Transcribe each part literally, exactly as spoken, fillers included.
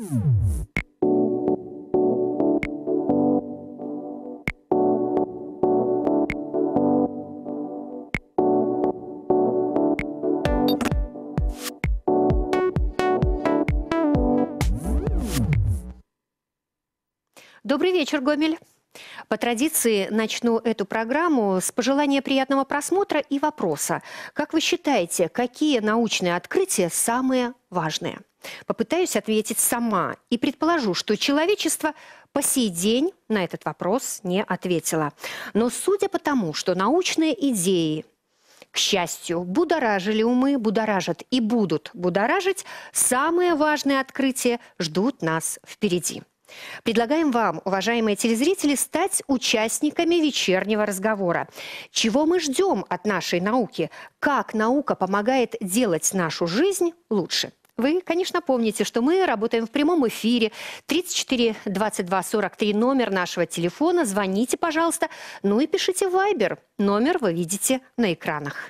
Добрый вечер, Гомель. По традиции начну эту программу с пожелания приятного просмотра и вопроса. Как вы считаете, какие научные открытия самые важные? Попытаюсь ответить сама и предположу, что человечество по сей день на этот вопрос не ответило. Но судя по тому, что научные идеи, к счастью, будоражили умы, будоражат и будут будоражить, самые важные открытия ждут нас впереди. Предлагаем вам, уважаемые телезрители, стать участниками вечернего разговора. Чего мы ждем от нашей науки? Как наука помогает делать нашу жизнь лучше? Вы, конечно, помните, что мы работаем в прямом эфире. тридцать четыре двадцать два сорок три номер нашего телефона. Звоните, пожалуйста. Ну и пишите в Вайбер. Номер вы видите на экранах.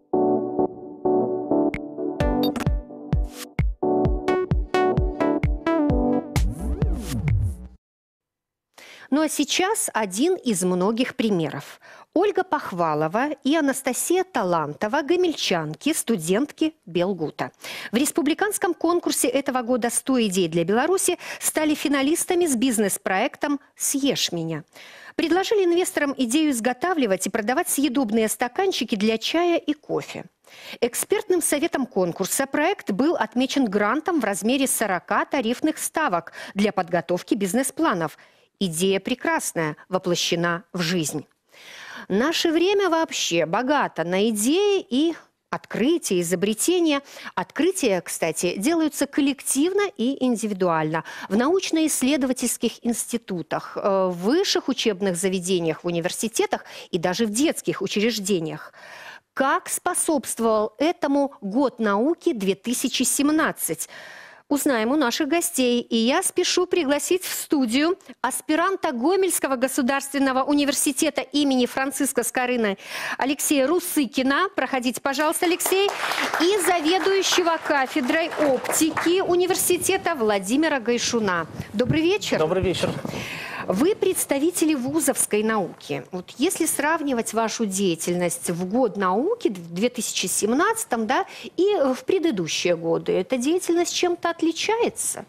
Ну а сейчас один из многих примеров. Ольга Похвалова и Анастасия Талантова, гомельчанки, студентки Белгута. В республиканском конкурсе этого года «сто идей для Беларуси» стали финалистами с бизнес-проектом «Съешь меня». Предложили инвесторам идею изготавливать и продавать съедобные стаканчики для чая и кофе. Экспертным советом конкурса проект был отмечен грантом в размере сорока тарифных ставок для подготовки бизнес-планов. Идея прекрасная, воплощена в жизнь. Наше время вообще богато на идеи и открытия, изобретения. Открытия, кстати, делаются коллективно и индивидуально. В научно-исследовательских институтах, в высших учебных заведениях, в университетах и даже в детских учреждениях. Как способствовал этому год науки две тысячи семнадцать? Узнаем у наших гостей. И я спешу пригласить в студию аспиранта Гомельского государственного университета имени Франциска Скорыны Алексея Русыкина. Проходите, пожалуйста, Алексей. И заведующего кафедрой оптики университета Владимира Гайшуна. Добрый вечер. Добрый вечер. Вы представители вузовской науки. Вот если сравнивать вашу деятельность в год науки, в две тысячи семнадцатом, да, и в предыдущие годы, эта деятельность чем-то отличается?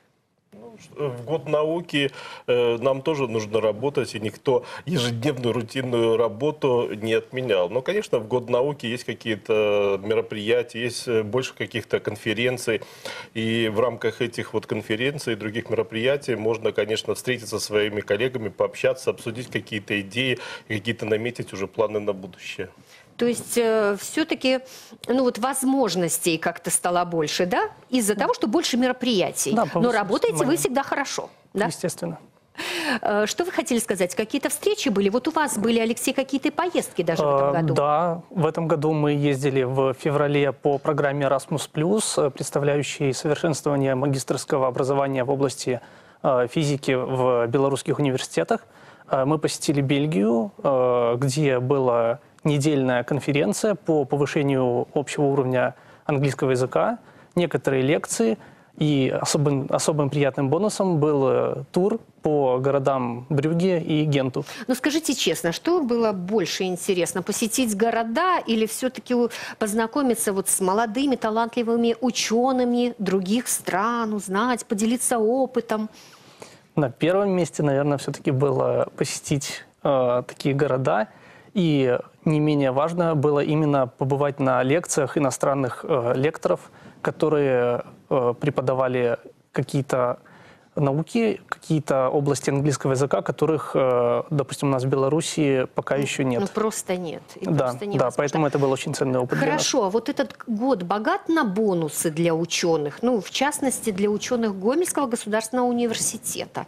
В год науки э, нам тоже нужно работать, и никто ежедневную рутинную работу не отменял. Но, конечно, в год науки есть какие-то мероприятия, есть больше каких-то конференций. И в рамках этих вот конференций и других мероприятий можно, конечно, встретиться со своими коллегами, пообщаться, обсудить какие-то идеи, какие-то наметить уже планы на будущее. То есть э, все-таки ну, вот возможностей как-то стало больше, да? Из-за того, что больше мероприятий. Да, но работаете внимание. Вы всегда хорошо. Да? Естественно. Э, что вы хотели сказать? Какие-то встречи были? Вот у вас были, Алексей, какие-то поездки даже в этом году? Да, в этом году мы ездили в феврале по программе Erasmus+, представляющей совершенствование магистерского образования в области э, физики в белорусских университетах. Э, мы посетили Бельгию, э, где было... недельная конференция по повышению общего уровня английского языка, некоторые лекции, и особым, особым приятным бонусом был тур по городам Брюгге и Генту. Ну скажите честно, что было больше интересно, посетить города или все-таки познакомиться вот с молодыми, талантливыми учеными других стран, узнать, поделиться опытом? На первом месте, наверное, все-таки было посетить э, такие города. И не менее важно было именно побывать на лекциях иностранных э, лекторов, которые э, преподавали какие-то науки, какие-то области английского языка, которых, э, допустим, у нас в Беларуси пока еще нет. Ну, просто нет. Да, просто да, поэтому это был очень ценный опыт. Хорошо, а вот этот год богат на бонусы для ученых, ну, в частности, для ученых Гомельского государственного университета?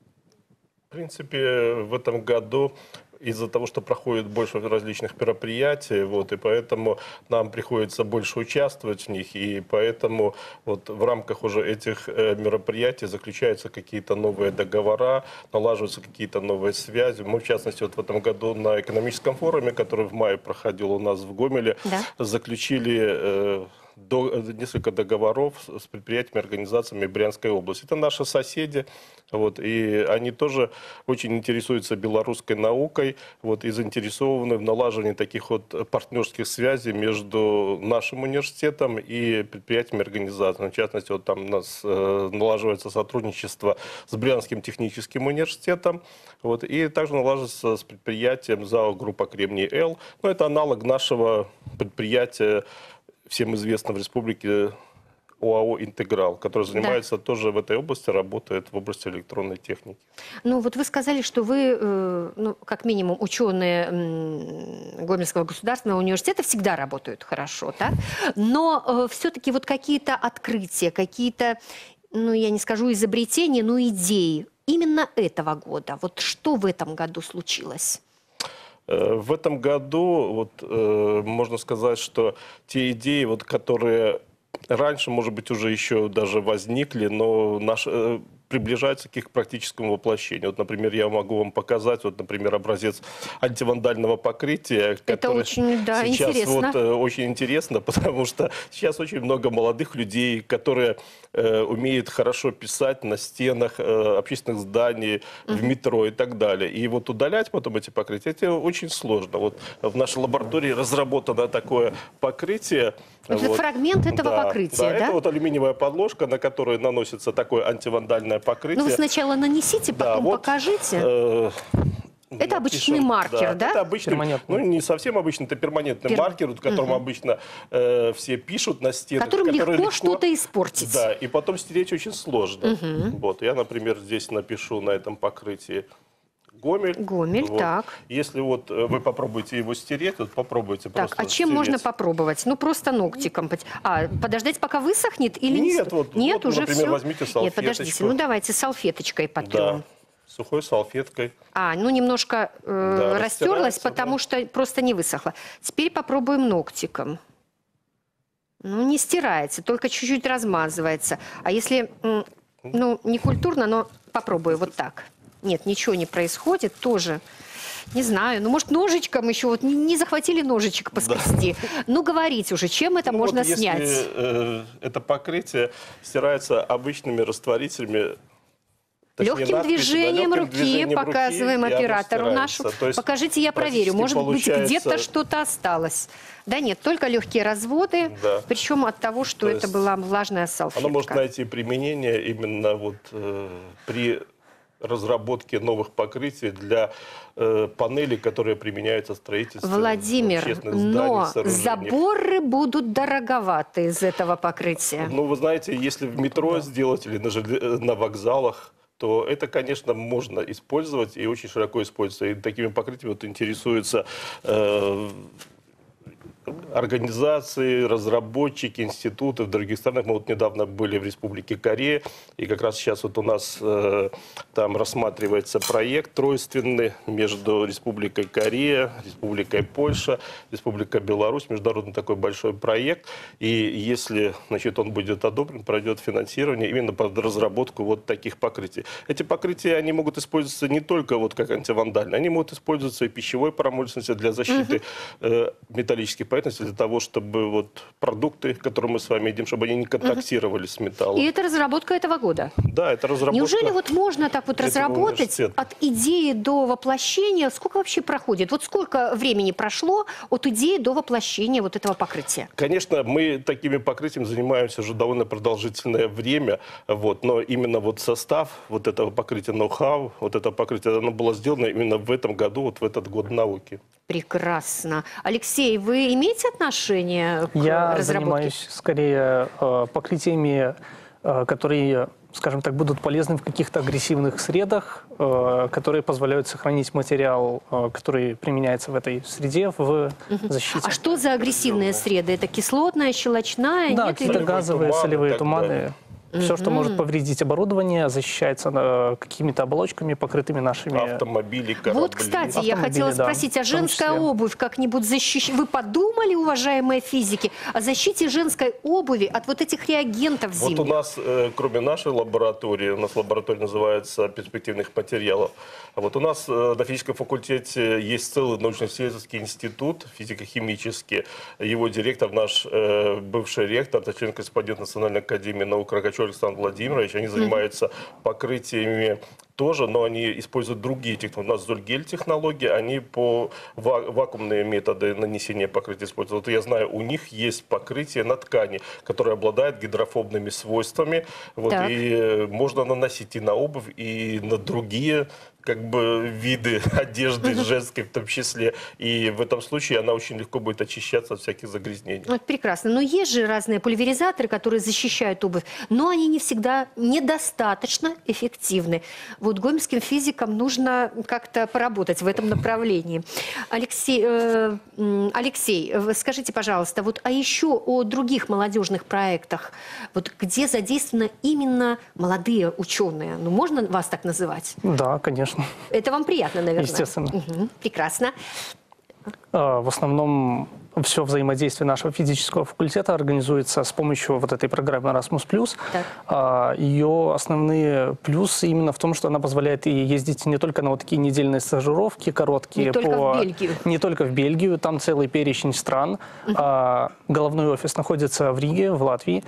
В принципе, в этом году... из-за того, что проходит больше различных мероприятий, вот, и поэтому нам приходится больше участвовать в них, и поэтому вот в рамках уже этих э, мероприятий заключаются какие-то новые договора, налаживаются какие-то новые связи. Мы, в частности, вот в этом году на экономическом форуме, который в мае проходил у нас в Гомеле, да, заключили... Э, до, несколько договоров с предприятиями, организациями Брянской области. Это наши соседи, вот, и они тоже очень интересуются белорусской наукой, вот, и заинтересованы в налаживании таких вот партнерских связей между нашим университетом и предприятиями, организациями. В частности, вот там у нас э, налаживается сотрудничество с Брянским техническим университетом, вот, и также налаживается с предприятием ЗАО «Группа Кремний-Л». Ну, это аналог нашего предприятия, всем известно в республике, ОАО «Интеграл», который занимается да. тоже в этой области, работает в области электронной техники. Ну вот вы сказали, что вы, э, ну, как минимум, ученые э, Гомельского государственного университета всегда работают хорошо, так? Но э, все-таки вот какие-то открытия, какие-то, ну я не скажу изобретения, но идеи именно этого года. Вот что в этом году случилось? В этом году, вот, э, можно сказать, что те идеи, вот, которые раньше, может быть, уже еще даже возникли, но наш, э, приближаются к их практическому воплощению. Вот, например, я могу вам показать, вот, например, образец антивандального покрытия. Это очень, да, сейчас интересно. Вот, э, очень интересно, потому что сейчас очень много молодых людей, которые э, умеют хорошо писать на стенах э, общественных зданий, uh-huh. в метро и так далее. И вот удалять потом эти покрытия, это очень сложно. Вот в нашей лаборатории разработано такое покрытие. Это вот. Фрагмент этого да, покрытия, да? да? Это вот алюминиевая подложка, на которой наносится такое антивандальное покрытие. Ну, вы сначала нанесите, потом да, вот, покажите. Э Это обычный маркер, да? да? Это обычный, ну не совсем обычный, это перманентный Пер... маркер, которым угу. обычно э, все пишут на стенах. Которым легко, легко что-то испортить. Да, и потом стереть очень сложно. Угу. Вот, я, например, здесь напишу на этом покрытии Гомель. Гомель, вот. Так. Если вот вы попробуете его стереть, вот попробуйте так, просто а чем стереть. можно попробовать? Ну, просто ногтиком. А, подождать, пока высохнет? Или Нет, вот, Нет вот уже например, все? возьмите салфеточку. Нет, подождите, ну давайте салфеточкой потрем. Да, сухой салфеткой. А, ну немножко э, да, растерлась, потому да. что просто не высохла. Теперь попробуем ногтиком. Ну, не стирается, только чуть-чуть размазывается. А если, ну, не культурно, но попробую вот так. Нет, ничего не происходит, тоже, не знаю, ну, может, ножичком еще, вот не, не захватили ножичек поскрести. Да. Ну, говорите уже, чем это ну, можно вот если, снять? Э, это покрытие стирается обычными растворителями. Легким надписи, движением да, легким руки движением показываем руки, оператору нашу. Покажите, я проверю. Может получается... быть, где-то что-то осталось. Да нет, только легкие разводы, да. Причем от того, что То это была влажная салфетка. Оно может найти применение именно вот э, при разработке новых покрытий для э, панелей, которые применяются в строительстве. Владимир, общественных но зданий, заборы будут дороговаты из этого покрытия. Ну, вы знаете, если в метро да. сделать или на, на вокзалах, то это, конечно, можно использовать и очень широко используется. И такими покрытиями вот интересуются э, организации, разработчики, институты в других странах. Мы вот недавно были в Республике Корея, и как раз сейчас вот у нас э, там рассматривается проект тройственный между Республикой Корея, Республикой Польша, Республикой Беларусь, международный такой большой проект. И если, значит, он будет одобрен, пройдет финансирование именно под разработку вот таких покрытий. Эти покрытия, они могут использоваться не только вот как антивандальные, они могут использоваться и в пищевой промышленности для защиты угу. э, металлических поверхностей, для того, чтобы вот продукты, которые мы с вами едим, чтобы они не контактировали uh-huh. с металлом. И это разработка этого года? Да, это разработка. Неужели вот можно так вот разработать от идеи до воплощения? Сколько вообще проходит? Вот сколько времени прошло от идеи до воплощения вот этого покрытия? Конечно, мы такими покрытиями занимаемся уже довольно продолжительное время, вот, но именно вот состав вот этого покрытия, ноу-хау, вот это покрытие, оно было сделано именно в этом году, вот в этот год науки. Прекрасно. Алексей, вы имеете отношение к Я разработке? занимаюсь скорее э, покрытиями, э, которые, скажем так, будут полезны в каких-то агрессивных средах, э, которые позволяют сохранить материал, э, который применяется в этой среде, в защите. А что за агрессивные среды? Это кислотная, щелочная? Да, нет, какие-то или... газовые, туманы, солевые так туманы. далее. Все, что может повредить оборудование, защищается э, какими-то оболочками, покрытыми нашими... Автомобили, корабли. Вот, кстати, я Автомобили, хотела да, спросить, а в том женская числе. обувь как-нибудь защищена? Вы подумали, уважаемые физики, о защите женской обуви от вот этих реагентов Вот зимних? у нас, э, кроме нашей лаборатории, у нас лаборатория называется перспективных материалов, а вот у нас э, на физическом факультете есть целый научно-исследовательский институт физико-химический. Его директор, наш э, бывший ректор, это член-корреспондент Национальной академии наук Рогачев Александр Владимирович. Они занимаются покрытиями тоже, но они используют другие технологии. У нас Зольгель-технологии, они по ва вакуумные методы нанесения покрытия используют. Вот я знаю, у них есть покрытие на ткани, которое обладает гидрофобными свойствами. Вот, и можно наносить и на обувь, и на другие как бы виды одежды женской в том числе. И в этом случае она очень легко будет очищаться от всяких загрязнений. Вот прекрасно. Но есть же разные пульверизаторы, которые защищают обувь, но они не всегда недостаточно эффективны. Вот гомельским физикам нужно как-то поработать в этом направлении. Алексей, э, Алексей, скажите, пожалуйста, вот, а еще о других молодежных проектах, вот, где задействованы именно молодые ученые? Ну, можно вас так называть? Да, конечно. Это вам приятно, наверное? Естественно. Угу, прекрасно. В основном все взаимодействие нашего физического факультета организуется с помощью вот этой программы Erasmus+. Так. Ее основные плюсы именно в том, что она позволяет и ездить не только на вот такие недельные стажировки короткие. Не только по... в Бельгию. Не только в Бельгию, там целый перечень стран. Угу. Головной офис находится в Риге, в Латвии.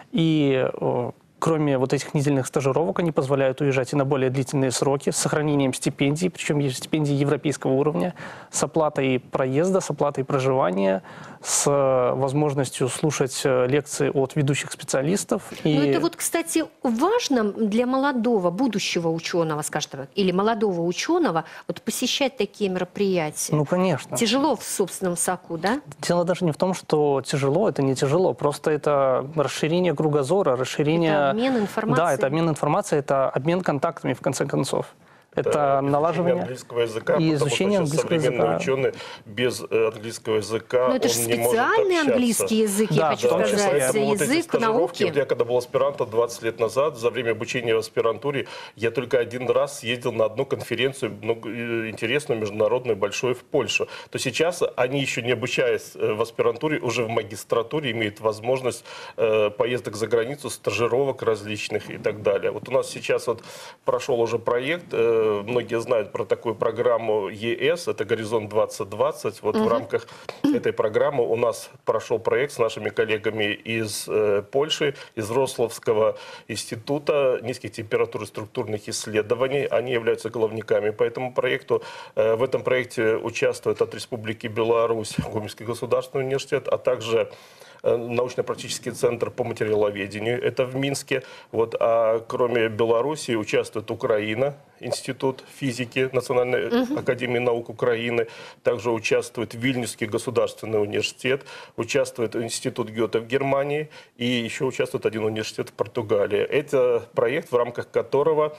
И кроме вот этих недельных стажировок, они позволяют уезжать и на более длительные сроки с сохранением стипендий, причем есть стипендии европейского уровня, с оплатой проезда, с оплатой проживания, с возможностью слушать лекции от ведущих специалистов. И... Но это вот, кстати, важно для молодого, будущего ученого, скажем так, или молодого ученого, вот посещать такие мероприятия. Ну, конечно. Тяжело в собственном соку, да? Дело даже не в том, что тяжело, это не тяжело, просто это расширение кругозора, расширение... Это обмен информацией. Да, это обмен информацией, это обмен контактами, в конце концов. Это да, налаживание английского языка, и потому изучение что английского современный языка. ученый без английского языка, Но это он же не может специальный общаться. английский язык, я Да, хочу в том числе. сказать, Поэтому вот эти язык стажировки, науки. вот я когда был аспирантом двадцать лет назад, за время обучения в аспирантуре, я только один раз ездил на одну конференцию, ну, интересную, международную, большую, в Польшу. То сейчас они, еще не обучаясь в аспирантуре, уже в магистратуре имеют возможность э, поездок за границу, стажировок различных и так далее. Вот у нас сейчас вот прошел уже проект, э, многие знают про такую программу ЕС, это «Горизонт двадцать двадцать». Вот угу. в рамках этой программы у нас прошел проект с нашими коллегами из э, Польши, из Рославского института низких температур и структурных исследований. Они являются головниками по этому проекту. Э, в этом проекте участвует от Республики Беларусь Гомельский государственный университет, а также научно-практический центр по материаловедению, это в Минске. Вот, а кроме Беларуси участвует Украина, Институт физики Национальной uh-huh. академии наук Украины. Также участвует Вильнюсский государственный университет, участвует Институт Гёте в Германии и еще участвует один университет в Португалии. Это проект, в рамках которого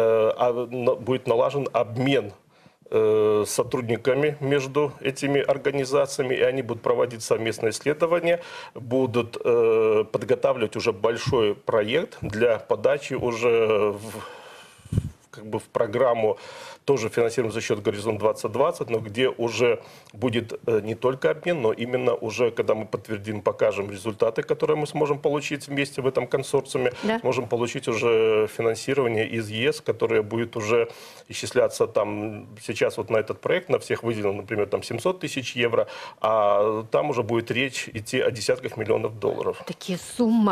э, будет налажен обмен сотрудниками между этими организациями, и они будут проводить совместные исследования, будут э, подготавливать уже большой проект для подачи уже в, как бы в программу, тоже финансируем за счет «Горизонт двадцать двадцать», но где уже будет не только обмен, но именно уже, когда мы подтвердим, покажем результаты, которые мы сможем получить вместе в этом консорциуме, да. сможем получить уже финансирование из ЕС, которое будет уже исчисляться там сейчас вот на этот проект, на всех выделено, например, там семьсот тысяч евро, а там уже будет речь идти о десятках миллионов долларов. Такие суммы.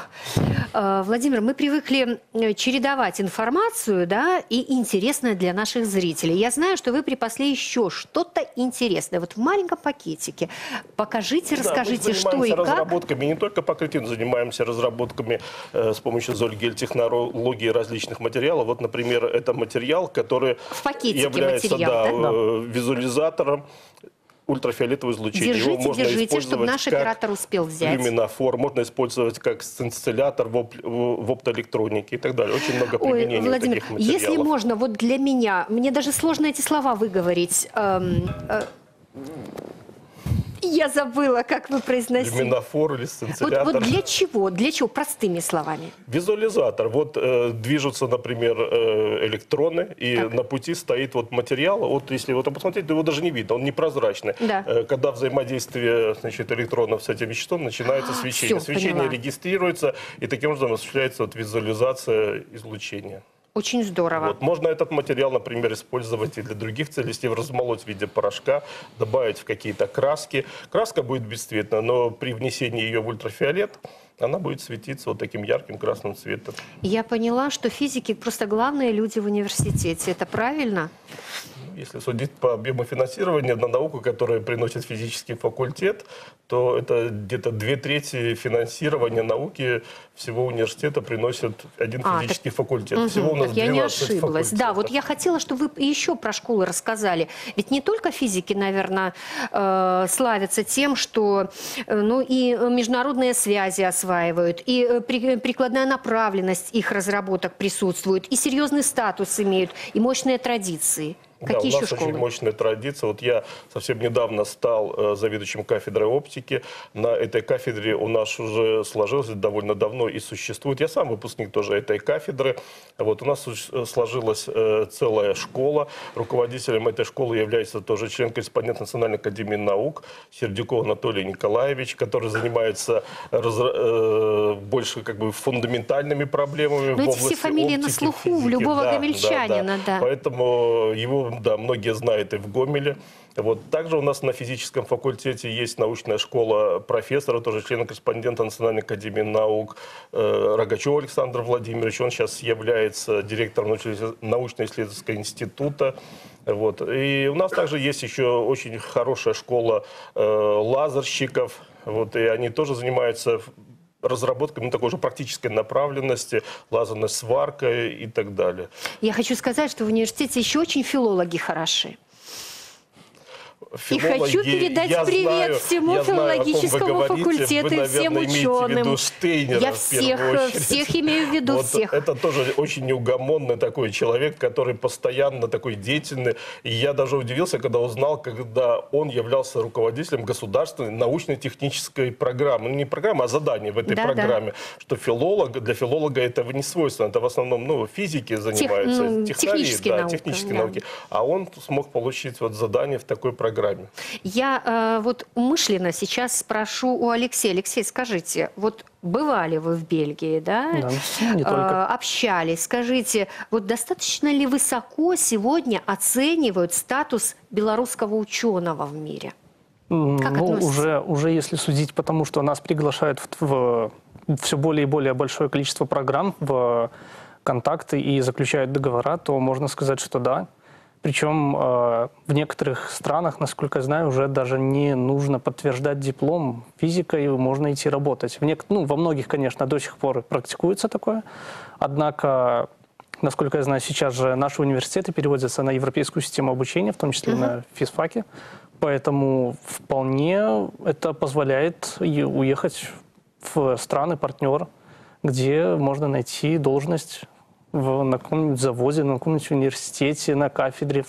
А, Владимир, мы привыкли чередовать информацию, да, и интересное для наших зрителей. Я знаю, что вы припасли еще что-то интересное. Вот в маленьком пакетике. Покажите, да, расскажите, что и как. Мы занимаемся разработками, не только покрытием, занимаемся разработками э, с помощью Зольгель-технологии различных материалов. Вот, например, это материал, который является материал, да, да? э, визуализатором ультрафиолетового излучения. Держите, Его можно держите, чтобы наш оператор успел взять. Люминофор, можно использовать как сцинциллятор в, оп в оптоэлектронике и так далее. Очень много применений. Ой, Владимир, таких материалов. Если можно, вот для меня, мне даже сложно эти слова выговорить. Эм, э, Я забыла, как вы произносили. Люминофор или сцинциллятор. Вот, вот для чего? Для чего? Простыми словами. Визуализатор. Вот э, движутся, например, э, электроны, и Так. на пути стоит вот материал. Вот если вот посмотреть, то его даже не видно, он непрозрачный. Да. Э, когда взаимодействие, значит, электронов с этим веществом, начинается А, свечение. всё, Свечение поняла. регистрируется, и таким образом осуществляется вот визуализация излучения. Очень здорово. Вот. Можно этот материал, например, использовать и для других целей, если его размолоть в виде порошка, добавить в какие-то краски. Краска будет бесцветна, но при внесении ее в ультрафиолет она будет светиться вот таким ярким красным цветом. Я поняла, что физики просто главные люди в университете. Это правильно? Если судить по объему финансирования на науку, которую приносит физический факультет, то это где-то две трети финансирования науки всего университета приносит один А, физический так- факультет. Мгм, Всего у нас так я не двенадцать ошиблась. факультетов. Да, вот я хотела, чтобы вы еще про школы рассказали. Ведь не только физики, наверное, э, славятся тем, что э, ну, и международные связи осваивают, и э, при- прикладная направленность их разработок присутствует, и серьезный статус имеют, и мощные традиции. Да, Какие у еще нас школы? очень мощная традиция. Вот я совсем недавно стал э, заведующим кафедрой оптики. На этой кафедре у нас уже сложилось довольно давно и существует. Я сам выпускник тоже этой кафедры. Вот у нас суще- сложилась э, целая школа. Руководителем этой школы является тоже член-корреспондент Национальной академии наук Сердюков Анатолий Николаевич, который занимается разра- э, больше как бы фундаментальными проблемами Но в эти области все фамилии на оптики, слуху у физики. любого Да, гомельчанина, да. Поэтому его, да, многие знают и в Гомеле. Вот. Также у нас на физическом факультете есть научная школа профессора, тоже члена-корреспондента Национальной академии наук э, Рогачева Александра Владимировича. Он сейчас является директором научно-исследовательского института. Вот. И у нас также есть еще очень хорошая школа э, лазерщиков. Вот. И они тоже занимаются разработками ну, такой же практической направленности, лазерной сваркой и так далее. Я хочу сказать, что в университете еще очень филологи хороши. Филологи, И хочу передать я привет знаю, всему я знаю, о ком вы филологическому говорите. факультету Вы, и всем наверное, имеете в ученым. виду Штейнера, Я в всех, первую очередь. всех имею в виду, Вот всех. Это тоже очень неугомонный такой человек, который постоянно такой деятельный. И я даже удивился, когда узнал, когда он являлся руководителем государственной научно-технической программы. Ну, не программы, а задания в этой Да, программе. Да. Что филолог, для филолога этого не свойственно. Это в основном ну, физики занимаются, ну, технари, технические да, науки, технические да. науки. А он смог получить вот задание в такой программе. Я э, вот умышленно сейчас спрошу у Алексея. Алексей, скажите, вот бывали вы в Бельгии, да? Да, не только. Э, общались. Скажите, вот достаточно ли высоко сегодня оценивают статус белорусского ученого в мире? Как Ну, относится? уже, уже если судить, потому что нас приглашают в, в все более и более большое количество программ, в контакты и заключают договора, то можно сказать, что да. Причем э, в некоторых странах, насколько я знаю, уже даже не нужно подтверждать диплом физикой, можно идти работать. В нек... ну, во многих, конечно, до сих пор практикуется такое. Однако, насколько я знаю, сейчас же наши университеты переводятся на европейскую систему обучения, в том числе uh-huh. на физфаке. Поэтому вполне это позволяет уехать в страны-партнер, где можно найти должность в, на каком-нибудь заводе, на каком-нибудь университете, на кафедре,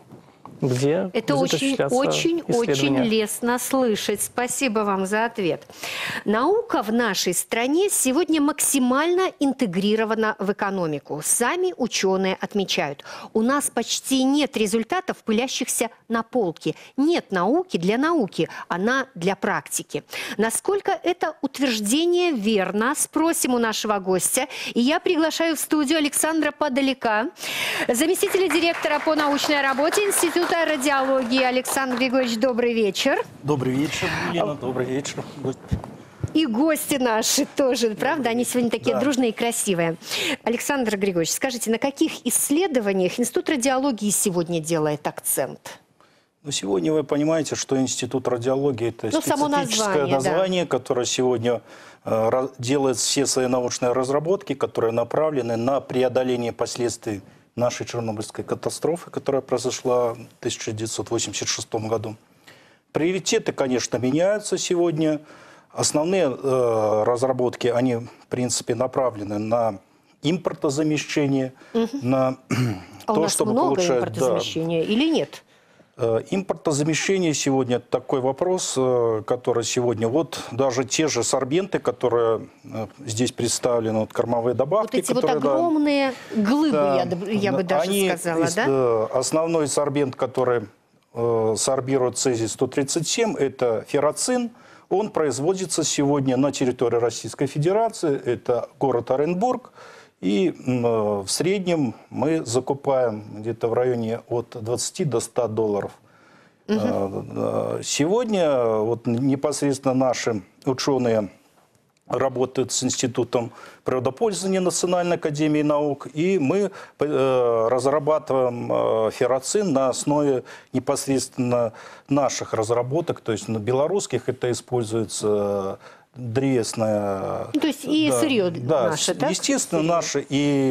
где это будет очень, осуществляться очень, очень исследование. лестно слышать. Спасибо вам за ответ. Наука в нашей стране сегодня максимально интегрирована в экономику. Сами ученые отмечают, у нас почти нет результатов, пылящихся на полке. Нет науки для науки, она для практики. Насколько это утверждение верно, спросим у нашего гостя. И я приглашаю в студию Александра Подоляка, заместителя директора по научной работе Института радиологии. Александр Григорьевич, добрый вечер. Добрый вечер, Елена, добрый вечер. И гости наши тоже, правда? Они сегодня такие да. дружные и красивые. Александр Григорьевич, скажите, на каких исследованиях Институт радиологии сегодня делает акцент? Ну, сегодня вы понимаете, что Институт радиологии – это ну, специфическое название, название, да. которое сегодня э, делает все свои научные разработки, которые направлены на преодоление последствий нашей Чернобыльской катастрофы, которая произошла в тысяча девятьсот восемьдесят шестом году. Приоритеты, конечно, меняются сегодня. Основные э, разработки, они, в принципе, направлены на импортозамещение, угу. на а то, у нас чтобы много получать, импортозамещения да, или нет? Импортозамещение сегодня такой вопрос, который сегодня, вот даже те же сорбенты, которые здесь представлены, вот кормовые добавки. Вот эти которые, вот огромные да, глыбы, да, я, я бы даже они, сказала, да? Основной сорбент, который э, сорбирует цезий сто тридцать семь, это ферроцин. Он производится сегодня на территории Российской Федерации, это город Оренбург. И э, в среднем мы закупаем где-то в районе от двадцати до ста долларов. Угу. Э, сегодня вот непосредственно наши ученые работают с Институтом природопользования Национальной академии наук, и мы э, разрабатываем э, ферроцин на основе непосредственно наших разработок, то есть на белорусских это используется древесная... То есть и да, сырье да, наше, так? Естественно, сырье. наши,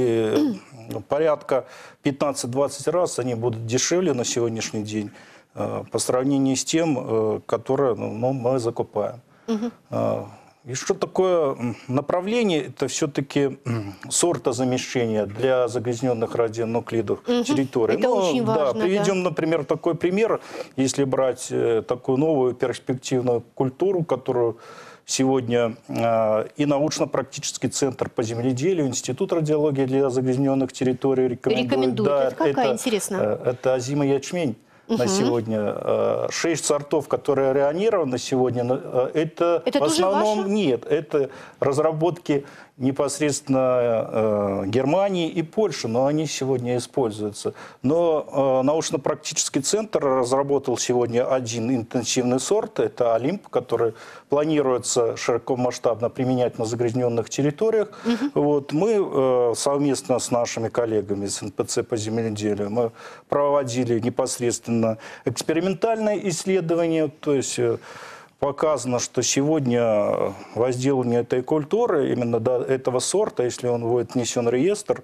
и порядка пятнадцать-двадцать раз они будут дешевле на сегодняшний день по сравнению с тем, которое ну, мы закупаем. Угу. И что такое направление? Это все-таки сортозамещение для загрязненных радионуклидов угу. территорий. Это ну, очень важно. Да, приведем, да. например, такой пример. Если брать такую новую перспективную культуру, которую сегодня э, и научно-практический центр по земледелию, Институт радиологии для загрязненных территорий рекомендует. Рекомендует. Да, это какая, это, интересно? Э, это озимый ячмень. Угу. На сегодня шесть сортов, которые реанированы сегодня, это, это в основном ваше? Нет, это разработки непосредственно э, Германии и Польши, но они сегодня используются. Но э, научно-практический центр разработал сегодня один интенсивный сорт, это Олимп, который планируется широкомасштабно применять на загрязненных территориях. Угу. Вот, мы э, совместно с нашими коллегами из эн пэ цэ по земледелию мы проводили непосредственно экспериментальное исследование, то есть э, показано, что сегодня возделывание этой культуры, именно до этого сорта, если он будет внесен в реестр,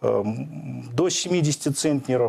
до семидесяти центнеров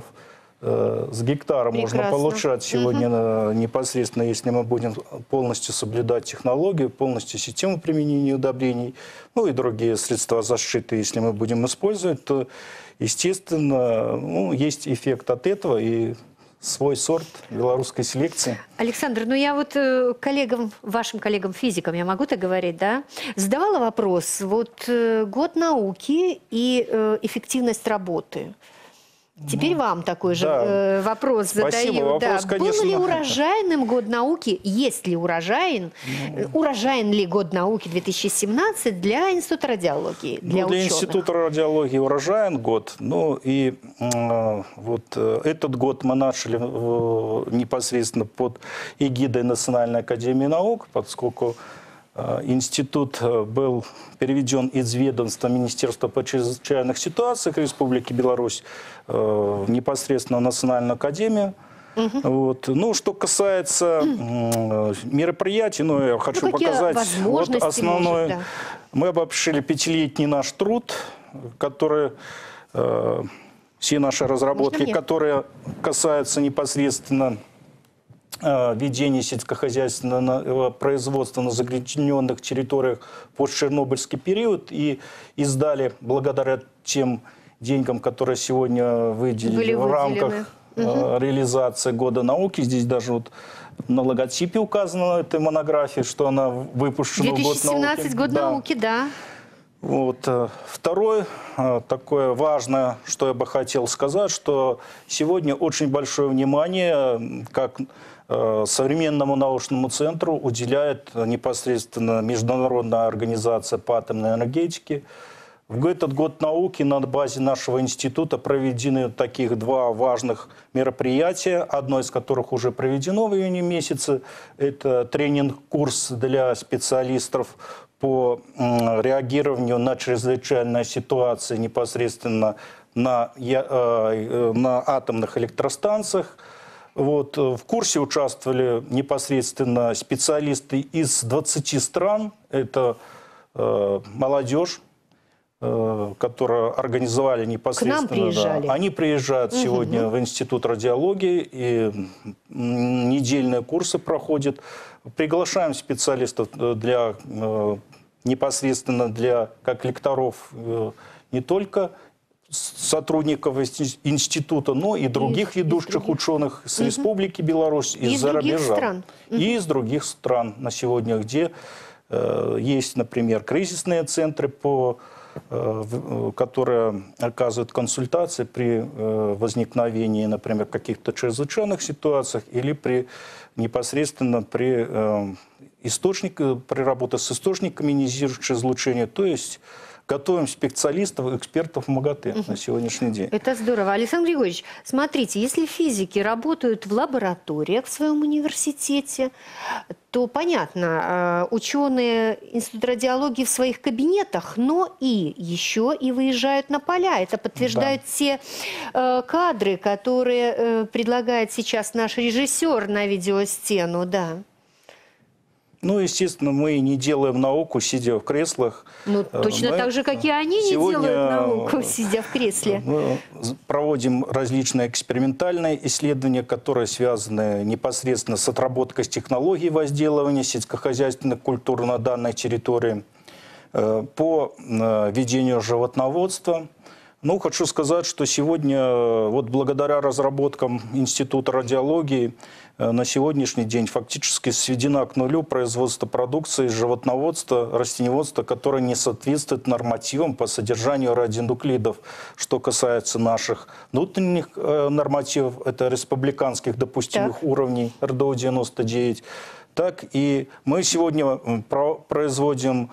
с гектара Прекрасно. Можно получать сегодня угу. непосредственно, если мы будем полностью соблюдать технологию, полностью систему применения удобрений, ну и другие средства защиты, если мы будем использовать, то, естественно, ну, есть эффект от этого и свой сорт белорусской селекции. Александр, ну я вот коллегам, вашим коллегам-физикам, я могу так говорить, да, задавала вопрос, вот год науки и эффективность работы. Теперь ну, вам такой же да. э, вопрос Спасибо. задаю. Вопрос, да. конечно... Был ли урожайным год науки, есть ли урожаен, ну... урожайен ли год науки две тысячи семнадцать для Института радиологии, для ну, Для ученых? Института радиологии урожайен год. Ну и э, вот э, этот год мы начали э, непосредственно под эгидой Национальной академии наук, поскольку институт был переведен из ведомства Министерства по чрезвычайных ситуациях Республики Беларусь э, непосредственно в Национальную академию. Угу. Вот. Ну, что касается э, мероприятий, ну, я хочу ну, показать вот основное. Может, да. Мы обобщили пятилетний наш труд, который, э, все наши разработки, которые касаются непосредственно ведение сельскохозяйственного производства на загрязненных территориях постчернобыльский период и издали благодаря тем деньгам, которые сегодня выделили Были в рамках угу. реализации Года науки. Здесь даже вот на логотипе указано этой монографии, что она выпущена в Год науки. две тысячи семнадцатый Год да. науки, да. Вот. Второе, такое важное, что я бы хотел сказать, что сегодня очень большое внимание, как современному научному центру уделяет непосредственно Международная организация по атомной энергетике. В этот год науки на базе нашего института проведены таких два важных мероприятия, одно из которых уже проведено в июне месяце. Это тренинг-курс для специалистов по реагированию на чрезвычайные ситуации непосредственно на, на атомных электростанциях. Вот, в курсе участвовали непосредственно специалисты из двадцати стран. Это э, молодежь, э, которую организовали непосредственно. К нам приезжали. Да. Они приезжают угу. сегодня в Институт радиологии, и недельные курсы проходят. Приглашаем специалистов для, э, непосредственно для, как лекторов, э, не только сотрудников института, но и других и, ведущих других. ученых с Угу. Республики Беларусь, и из-за рубежа. Стран. Угу. И из других стран на сегодня, где э, есть, например, кризисные центры, по, э, которые оказывают консультации при э, возникновении, например, каких-то чрезвычайных ситуациях или при, непосредственно при, э, источник, при работе с источниками ионизирующего излучения, то есть готовим специалистов, экспертов МАГАТЭ uh-huh. на сегодняшний день. Это здорово. Александр Григорьевич, смотрите, если физики работают в лабораториях в своем университете, то понятно, ученые Института радиологии в своих кабинетах, но и еще и выезжают на поля. Это подтверждают да. те э, кадры, которые э, предлагает сейчас наш режиссер на видеостену. Да. Ну, естественно, мы не делаем науку, сидя в креслах. Ну, точно мы так же, как и они не делают науку, сидя в кресле. Мы проводим различные экспериментальные исследования, которые связаны непосредственно с отработкой технологий возделывания сельскохозяйственных культур на данной территории, по ведению животноводства. Ну, хочу сказать, что сегодня, вот благодаря разработкам Института радиологии, на сегодняшний день фактически сведено к нулю производство продукции животноводства, растениеводства, которое не соответствует нормативам по содержанию радионуклидов. Что касается наших внутренних э, нормативов, это республиканских допустимых так. уровней эр дэ о девяносто девять, так и мы сегодня производим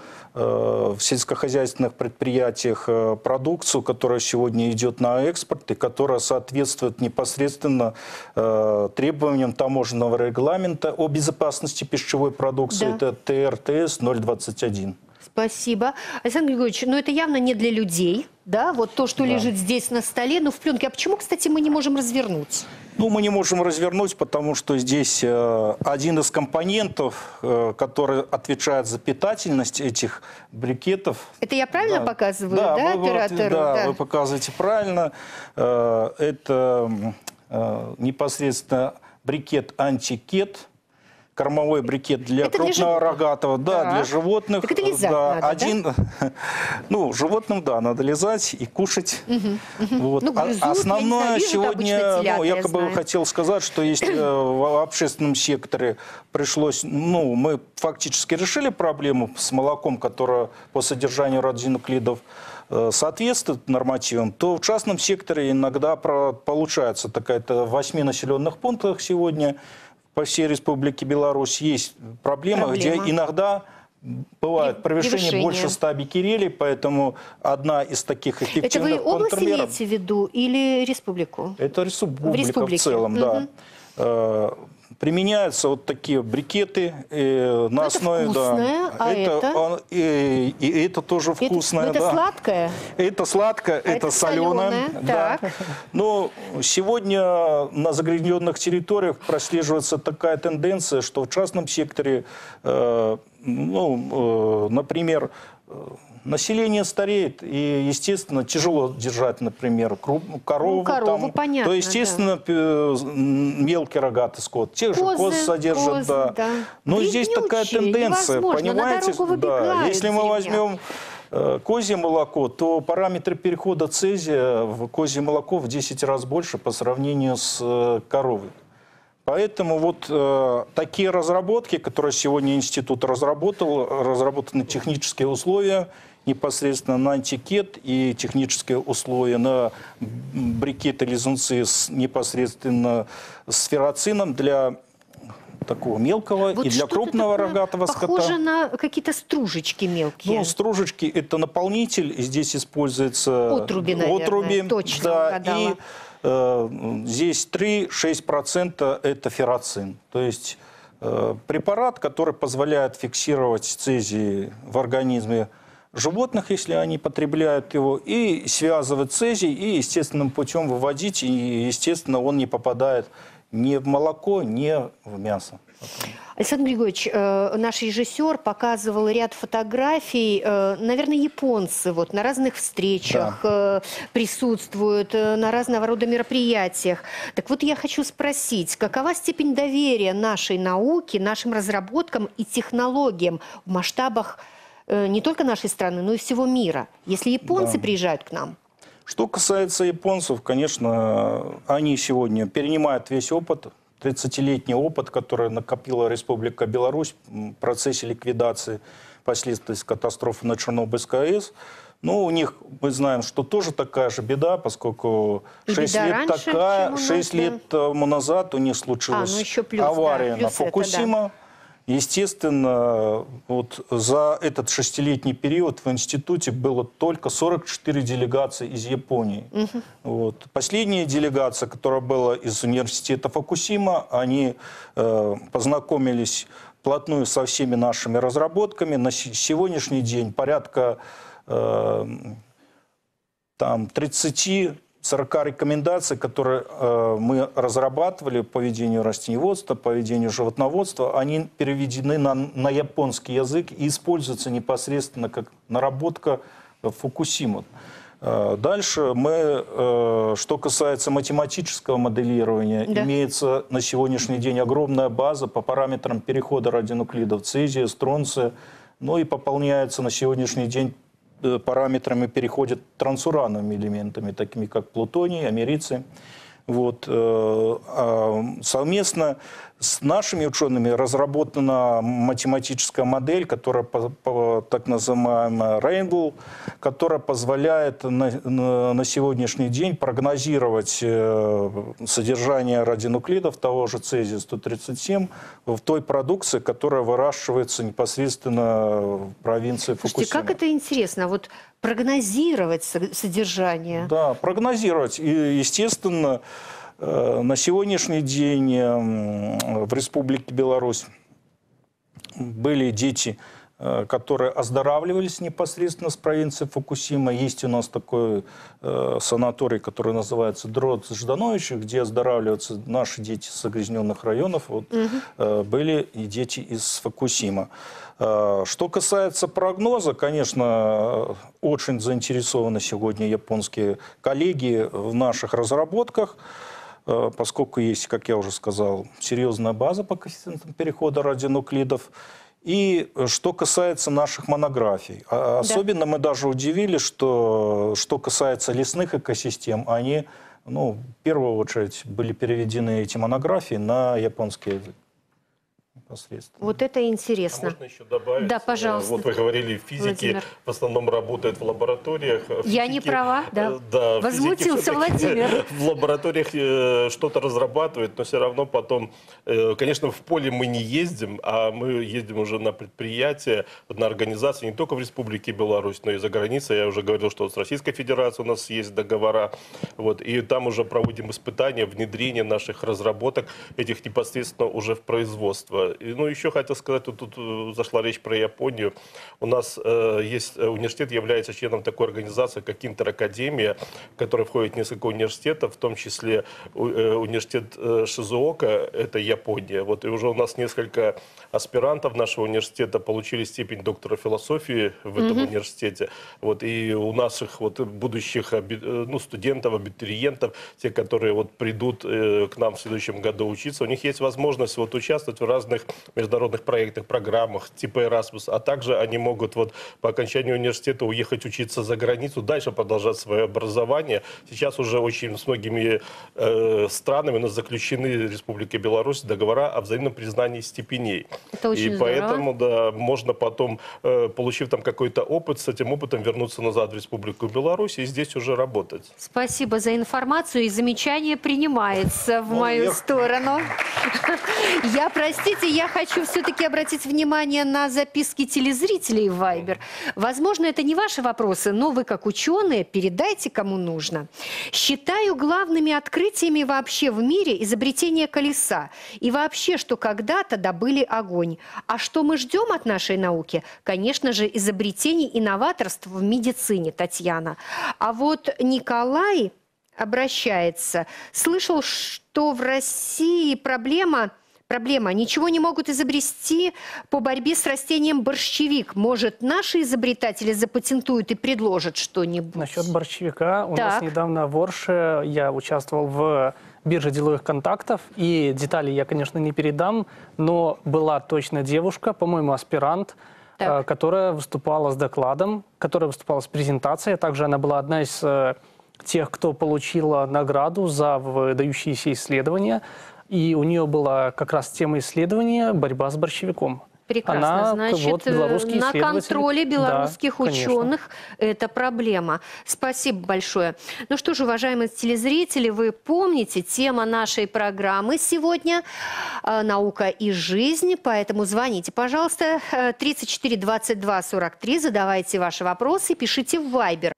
в сельскохозяйственных предприятиях продукцию, которая сегодня идет на экспорт и которая соответствует непосредственно требованиям таможенного регламента о безопасности пищевой продукции. Да. Это тэ эр тэ эс ноль двадцать один. Спасибо. Александр Григорьевич, но это явно не для людей, да? Вот то, что да. лежит здесь на столе, но в пленке. А почему, кстати, мы не можем развернуть? Ну, мы не можем развернуть, потому что здесь э, один из компонентов, э, который отвечает за питательность этих брикетов. Это я правильно да. показываю, да, да вы, оператору? Да, да, вы показываете правильно. Э, это э, непосредственно брикет антикет. Кормовой брикет для это крупного для рогатого, да, да, для животных. Так это лизать да, надо, один, да? Ну, животным, да, надо лизать и кушать. Угу, угу. Вот. Ну, грызут, основное я знаю, сегодня, телят, ну, я как бы хотел сказать, что если в общественном секторе пришлось, ну, мы фактически решили проблему с молоком, которое по содержанию радионуклидов соответствует нормативам, то в частном секторе иногда получается такая-то в восьми населенных пунктах сегодня по всей Республике Беларусь есть проблема, Проблема. где иногда бывает превышение, превышение больше ста биккерелей, поэтому одна из таких эффективных Это вы область контрмер... имеете в виду или республику? Это республика в, республике. в целом, угу. да. Применяются вот такие брикеты э, на это основе, вкусное, да. А это, это? Он, и, и это тоже вкусное, это, да. Это сладкое? Это сладкое, а это, это соленое. Да. Так. Но сегодня на загрязненных территориях прослеживается такая тенденция, что в частном секторе, э, ну, э, например, население стареет, и, естественно, тяжело держать, например, корову. Ну, корову, там, понятно, то, естественно, да. мелкий рогатый скот. Те же коз содержат, козы, да. да. Но Ведь здесь такая тенденция, понимаете? Да. Если мы возьмем э, козье молоко, то параметры перехода цезия в козье молоко в десять раз больше по сравнению с э, коровой. Поэтому вот э, такие разработки, которые сегодня институт разработал, разработаны технические условия непосредственно на антикет и технические условия на брикеты лизунцы с, непосредственно с ферроцином для такого мелкого вот и для крупного рогатого скота. Похоже на какие-то стружечки мелкие. Ну, стружечки – это наполнитель, и здесь используется отруби, наверное, отруби, точно да, угадала. И э, здесь три-шесть процентов это ферроцин. То есть э, препарат, который позволяет фиксировать цезий в организме животных, если они потребляют его, и связывать цезий, и естественным путем выводить, и, естественно, он не попадает ни в молоко, ни в мясо. Александр Григорьевич, э, наш режиссер показывал ряд фотографий. Э, наверное, японцы вот, на разных встречах да. э, присутствуют, э, на разного рода мероприятиях. Так вот, я хочу спросить, какова степень доверия нашей науке, нашим разработкам и технологиям в масштабах э, не только нашей страны, но и всего мира, если японцы да. приезжают к нам? Что касается японцев, конечно, они сегодня перенимают весь опыт, тридцатилетний опыт, который накопила Республика Беларусь в процессе ликвидации последствий катастрофы на Чернобыльской АЭС. Но у них, мы знаем, что тоже такая же беда, поскольку шесть лет, такая, шесть лет тому назад у них случилась а, ну еще плюс, авария да, на Фукусима. Это, да. Естественно, вот за этот шестилетний период в институте было только сорок четыре делегации из Японии. Угу. Вот. Последняя делегация, которая была из университета Фукусима, они э, познакомились вплотную со всеми нашими разработками. На сегодняшний день порядка э, там, тридцати-сорока рекомендаций, которые э, мы разрабатывали по ведению растениеводства, по ведению животноводства, они переведены на, на японский язык и используются непосредственно как наработка Фукусимы. Э, дальше мы, э, что касается математического моделирования, да. имеется на сегодняшний день огромная база по параметрам перехода радионуклидов цезия, стронция, ну и пополняется на сегодняшний день параметрами переходят трансурановыми элементами, такими как плутоний, америций. Вот. Совместно с нашими учеными разработана математическая модель, которая так называемая Rainbow, которая позволяет на, на, на сегодняшний день прогнозировать содержание радионуклидов того же цезия сто тридцать семь в той продукции, которая выращивается непосредственно в провинции Фукусима. Слушайте, как это интересно, вот прогнозировать содержание. Да, прогнозировать. И, естественно, на сегодняшний день в Республике Беларусь были дети, которые оздоравливались непосредственно с провинции Фукусима. Есть у нас такой санаторий, который называется Дрозд-Жданович, где оздоравливаются наши дети с загрязненных районов. Вот, угу. Были и дети из Фукусима. Что касается прогноза, конечно, очень заинтересованы сегодня японские коллеги в наших разработках, поскольку есть, как я уже сказал, серьезная база по коэффициентам перехода радионуклидов. И что касается наших монографий, да. особенно мы даже удивились, что что касается лесных экосистем, они, ну, в первую очередь были переведены эти монографии на японский язык. Вот это интересно. А можно еще добавить? Да, пожалуйста. Вот вы говорили, физики Владимир. в основном работают в лабораториях. Я физики, не права, да. да Возмутился Владимир. В лабораториях что-то разрабатывают, но все равно потом, конечно, в поле мы не ездим, а мы ездим уже на предприятия, на организации не только в Республике Беларусь, но и за границей. Я уже говорил, что с Российской Федерацией у нас есть договора. Вот, и там уже проводим испытания, внедрение наших разработок, этих непосредственно уже в производство. Ну, еще хотел сказать, тут, тут зашла речь про Японию. У нас э, есть университет, является членом такой организации, как Интеракадемия, в которой входит несколько университетов, в том числе э, университет э, Шизуока, это Япония. Вот, и уже у нас несколько аспирантов нашего университета получили степень доктора философии в этом mm-hmm. университете. Вот, и у наших вот, будущих ну, студентов, абитуриентов, те, которые вот, придут э, к нам в следующем году учиться, у них есть возможность вот, участвовать в разных международных проектах, программах типа Erasmus, а также они могут вот по окончанию университета уехать учиться за границу, дальше продолжать свое образование. Сейчас уже очень с многими э, странами у нас заключены Республикой Беларусь договора о взаимном признании степеней. Это очень И здорово. поэтому да, можно потом, э, получив там какой-то опыт, с этим опытом вернуться назад в Республику Беларусь и здесь уже работать. Спасибо за информацию, и замечание принимается в мою сторону. Я, простите, я хочу все-таки обратить внимание на записки телезрителей в Вайбер. Возможно, это не ваши вопросы, но вы, как ученые, передайте кому нужно. Считаю главными открытиями вообще в мире изобретение колеса. И вообще, что когда-то добыли огонь. А что мы ждем от нашей науки? Конечно же, изобретений и новаторств в медицине, Татьяна. А вот Николай обращается. Слышал, что в России проблема... Проблема. Ничего не могут изобрести по борьбе с растением борщевик. Может, наши изобретатели запатентуют и предложат что-нибудь? Насчет борщевика. У так. нас недавно в Орше я участвовал в бирже деловых контактов. И детали я, конечно, не передам. Но была точно девушка, по-моему, аспирант, так. которая выступала с докладом, которая выступала с презентацией. Также она была одна из тех, кто получила награду за выдающиеся исследования. И у нее была как раз тема исследования «Борьба с борщевиком». Прекрасно. Она, Значит, вот, белорусский на исследователь. контроле белорусских Да, ученых это проблема. Спасибо большое. Ну что ж, уважаемые телезрители, вы помните, тема нашей программы сегодня э, «Наука и жизнь», поэтому звоните, пожалуйста, тридцать четыре двадцать два сорок три, задавайте ваши вопросы, пишите в Вайбер.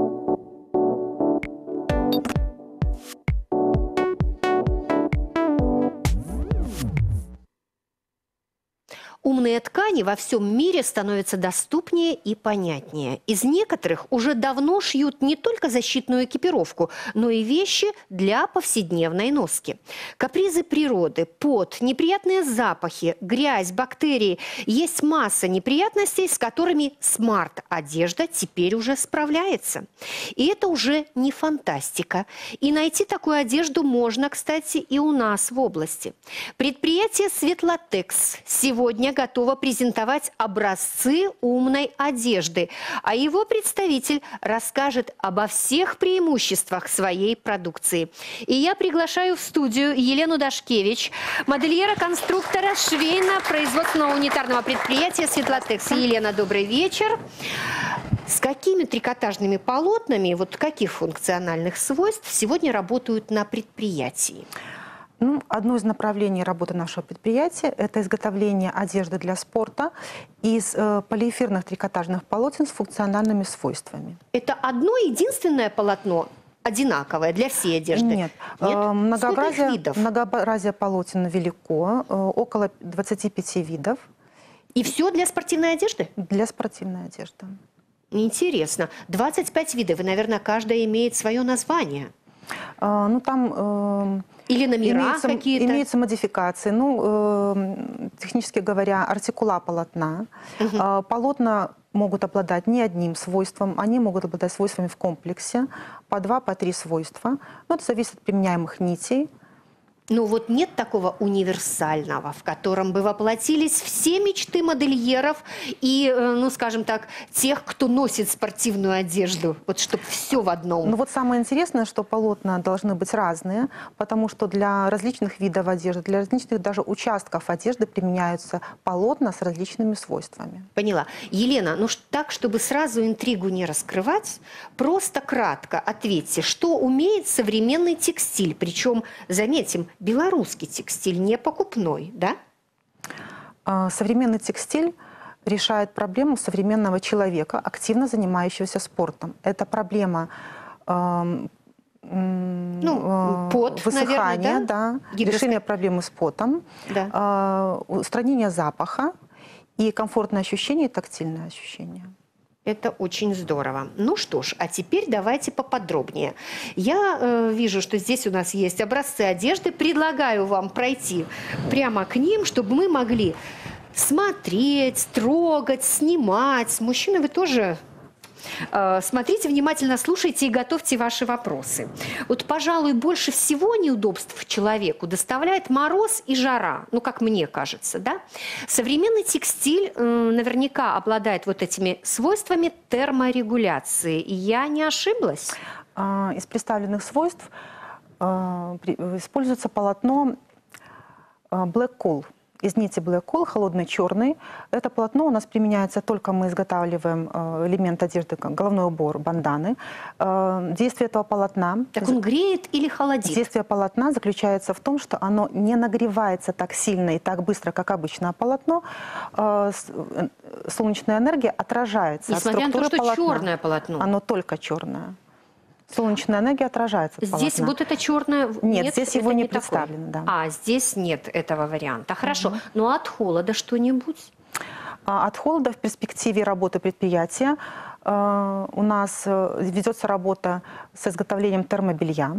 Умные ткани во всем мире становятся доступнее и понятнее. Из некоторых уже давно шьют не только защитную экипировку, но и вещи для повседневной носки. Капризы природы, пот, неприятные запахи, грязь, бактерии. Есть масса неприятностей, с которыми смарт-одежда теперь уже справляется. И это уже не фантастика. И найти такую одежду можно, кстати, и у нас в области. Предприятие «Светлотекс» сегодня готова презентовать образцы умной одежды, а его представитель расскажет обо всех преимуществах своей продукции. И я приглашаю в студию Елену Дашкевич, модельера-конструктора швейно-производственного унитарного предприятия «Светлотекс». Елена, добрый вечер. С какими трикотажными полотнами, вот каких функциональных свойств сегодня работают на предприятии? Ну, одно из направлений работы нашего предприятия – это изготовление одежды для спорта из э, полиэфирных трикотажных полотен с функциональными свойствами. Это одно единственное полотно, одинаковое для всей одежды? Нет. Нет? Э, многообразие, видов? многообразие полотен велико, э, около двадцати пяти видов. И все для спортивной одежды? Для спортивной одежды. Интересно. двадцать пять видов, и, наверное, каждая имеет свое название. Э, ну, там... Э, Или номера какие-то? Имеются модификации. Ну, э, технически говоря, артикула полотна. Угу. Э, полотна могут обладать не одним свойством, они могут обладать свойствами в комплексе, по два, по три свойства. Но это зависит от применяемых нитей. Ну вот нет такого универсального, в котором бы воплотились все мечты модельеров и, ну скажем так, тех, кто носит спортивную одежду, вот чтобы все в одном. Ну вот самое интересное, что полотна должны быть разные, потому что для различных видов одежды, для различных даже участков одежды применяются полотна с различными свойствами. Поняла. Елена, ну так, чтобы сразу интригу не раскрывать, просто кратко ответьте, что умеет современный текстиль, причем, заметим, белорусский текстиль, не покупной, да? Современный текстиль решает проблему современного человека, активно занимающегося спортом. Это проблема э, ну, пот, высыхания, наверное, да? Да, решение проблемы с потом, да. э, устранение запаха и комфортное ощущение, тактильное ощущение. Это очень здорово. Ну что ж, а теперь давайте поподробнее. Я э, вижу, что здесь у нас есть образцы одежды. Предлагаю вам пройти прямо к ним, чтобы мы могли смотреть, трогать, снимать. Мужчины, вы тоже э, смотрите внимательно, слушайте и готовьте ваши вопросы. Вот, пожалуй, больше всего неудобств человеку доставляет мороз и жара, ну, как мне кажется, да? Современный текстиль э, наверняка обладает вот этими свойствами терморегуляции. И я не ошиблась? Из представленных свойств э, используется полотно э, Black Coal. Из нити Black Coal, холодный черный. Это полотно у нас применяется только мы изготавливаем э, элемент одежды, головной убор, банданы. Э, действие этого полотна... Так он греет или холодит? Действие полотна заключается в том, что оно не нагревается так сильно и так быстро, как обычное полотно. Э, солнечная энергия отражается Несмотря от структуры на то, что полотна. черное полотно. Оно только черное. Солнечная энергия отражается от полотна. Здесь вот это черное... Нет, нет, здесь его не, не представлено. Да. А, здесь нет этого варианта. Хорошо. Угу. Ну, от холода что-нибудь? От холода в перспективе работы предприятия э, у нас ведется работа с изготовлением термобелья,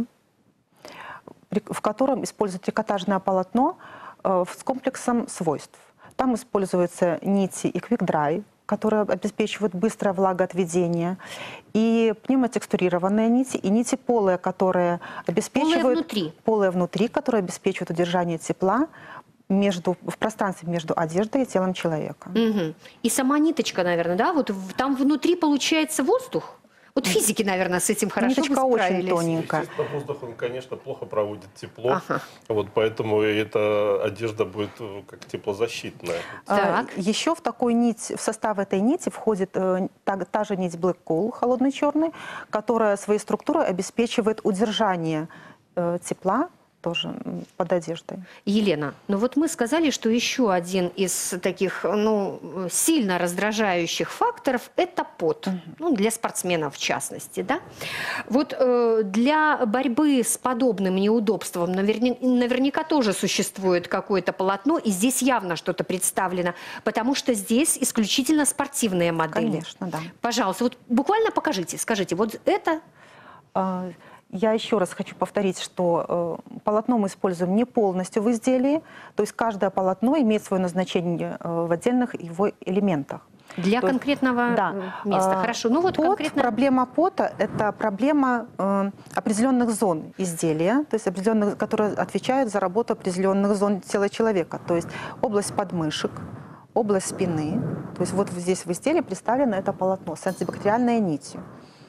в котором используется трикотажное полотно э, с комплексом свойств. Там используются нити и квик-драй, которые обеспечивают быстрое влагоотведение, и пневмотекстурированные нити, и нити полые, которые обеспечивают... Полые внутри. Полые внутри, которые обеспечивают удержание тепла между, в пространстве между одеждой и телом человека. Угу. И сама ниточка, наверное, да? Вот там внутри получается воздух? Вот Вот физики, наверное, с этим хорошо бы Ниточка очень справились. тоненькая. Естественно, воздух, он, конечно, плохо проводит тепло. Ага. Вот поэтому эта одежда будет э, как теплозащитная. Так. А, Еще в такой нить, в состав этой нити входит э, та, та же нить Black Coal, холодный черный, которая своей структурой обеспечивает удержание э, тепла тоже м, под одеждой. Елена, ну вот мы сказали, что еще один из таких, ну, сильно раздражающих факторов – это пот. Ну, для спортсменов в частности, да? Вот э, для борьбы с подобным неудобством наверня- наверняка тоже существует какое-то полотно, и здесь явно что-то представлено, потому что здесь исключительно спортивные модели. Конечно, да. Пожалуйста, вот буквально покажите, скажите, вот это… А, Я еще раз хочу повторить, что э, полотно мы используем не полностью в изделии, то есть каждое полотно имеет свое назначение э, в отдельных его элементах. Для То есть, конкретного да, места. э, Хорошо, ну вот пот, конкретно… Проблема пота – это проблема э, определенных зон изделия, то есть определенных, которые отвечают за работу определенных зон тела человека, то есть область подмышек, область спины. То есть вот здесь в изделии представлено это полотно с антибактериальной нитью.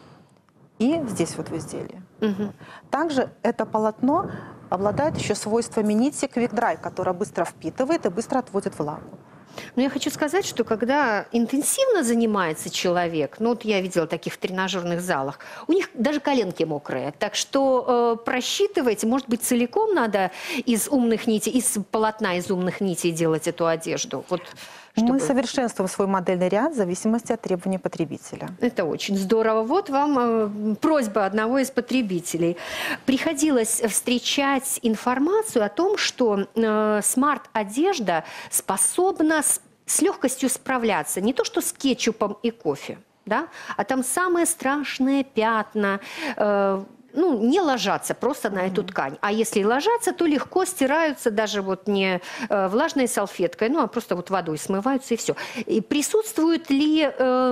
И здесь вот в изделии. Мгм. Также это полотно обладает еще свойствами нити Quick Dry, которая быстро впитывает и быстро отводит влагу. Но я хочу сказать, что когда интенсивно занимается человек, ну вот я видела таких в тренажерных залах, у них даже коленки мокрые. Так что э, просчитывайте, может быть, целиком надо из умных нитей, из полотна из умных нитей делать эту одежду. Вот, Мы чтобы- совершенствуем свой модельный ряд в зависимости от требований потребителя. Это очень здорово. Вот вам э, просьба одного из потребителей. Приходилось встречать информацию о том, что э, смарт-одежда способна с, с легкостью справляться не то что с кетчупом и кофе, да, а там самые страшные пятна, э, ну, не ложатся просто на эту ткань. А если и ложатся, то легко стираются даже вот не э, влажной салфеткой, ну, а просто вот водой смываются и все. И присутствуют ли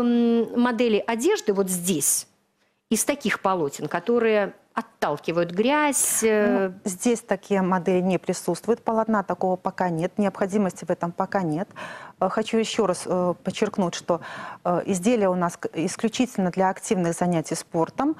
эм, модели одежды вот здесь, из таких полотен, которые отталкивают грязь? э, Ну, здесь такие модели не присутствуют, полотна такого пока нет, необходимости в этом пока нет. Э, Хочу еще раз э, подчеркнуть, что э, изделие у нас к- исключительно для активных занятий спортом,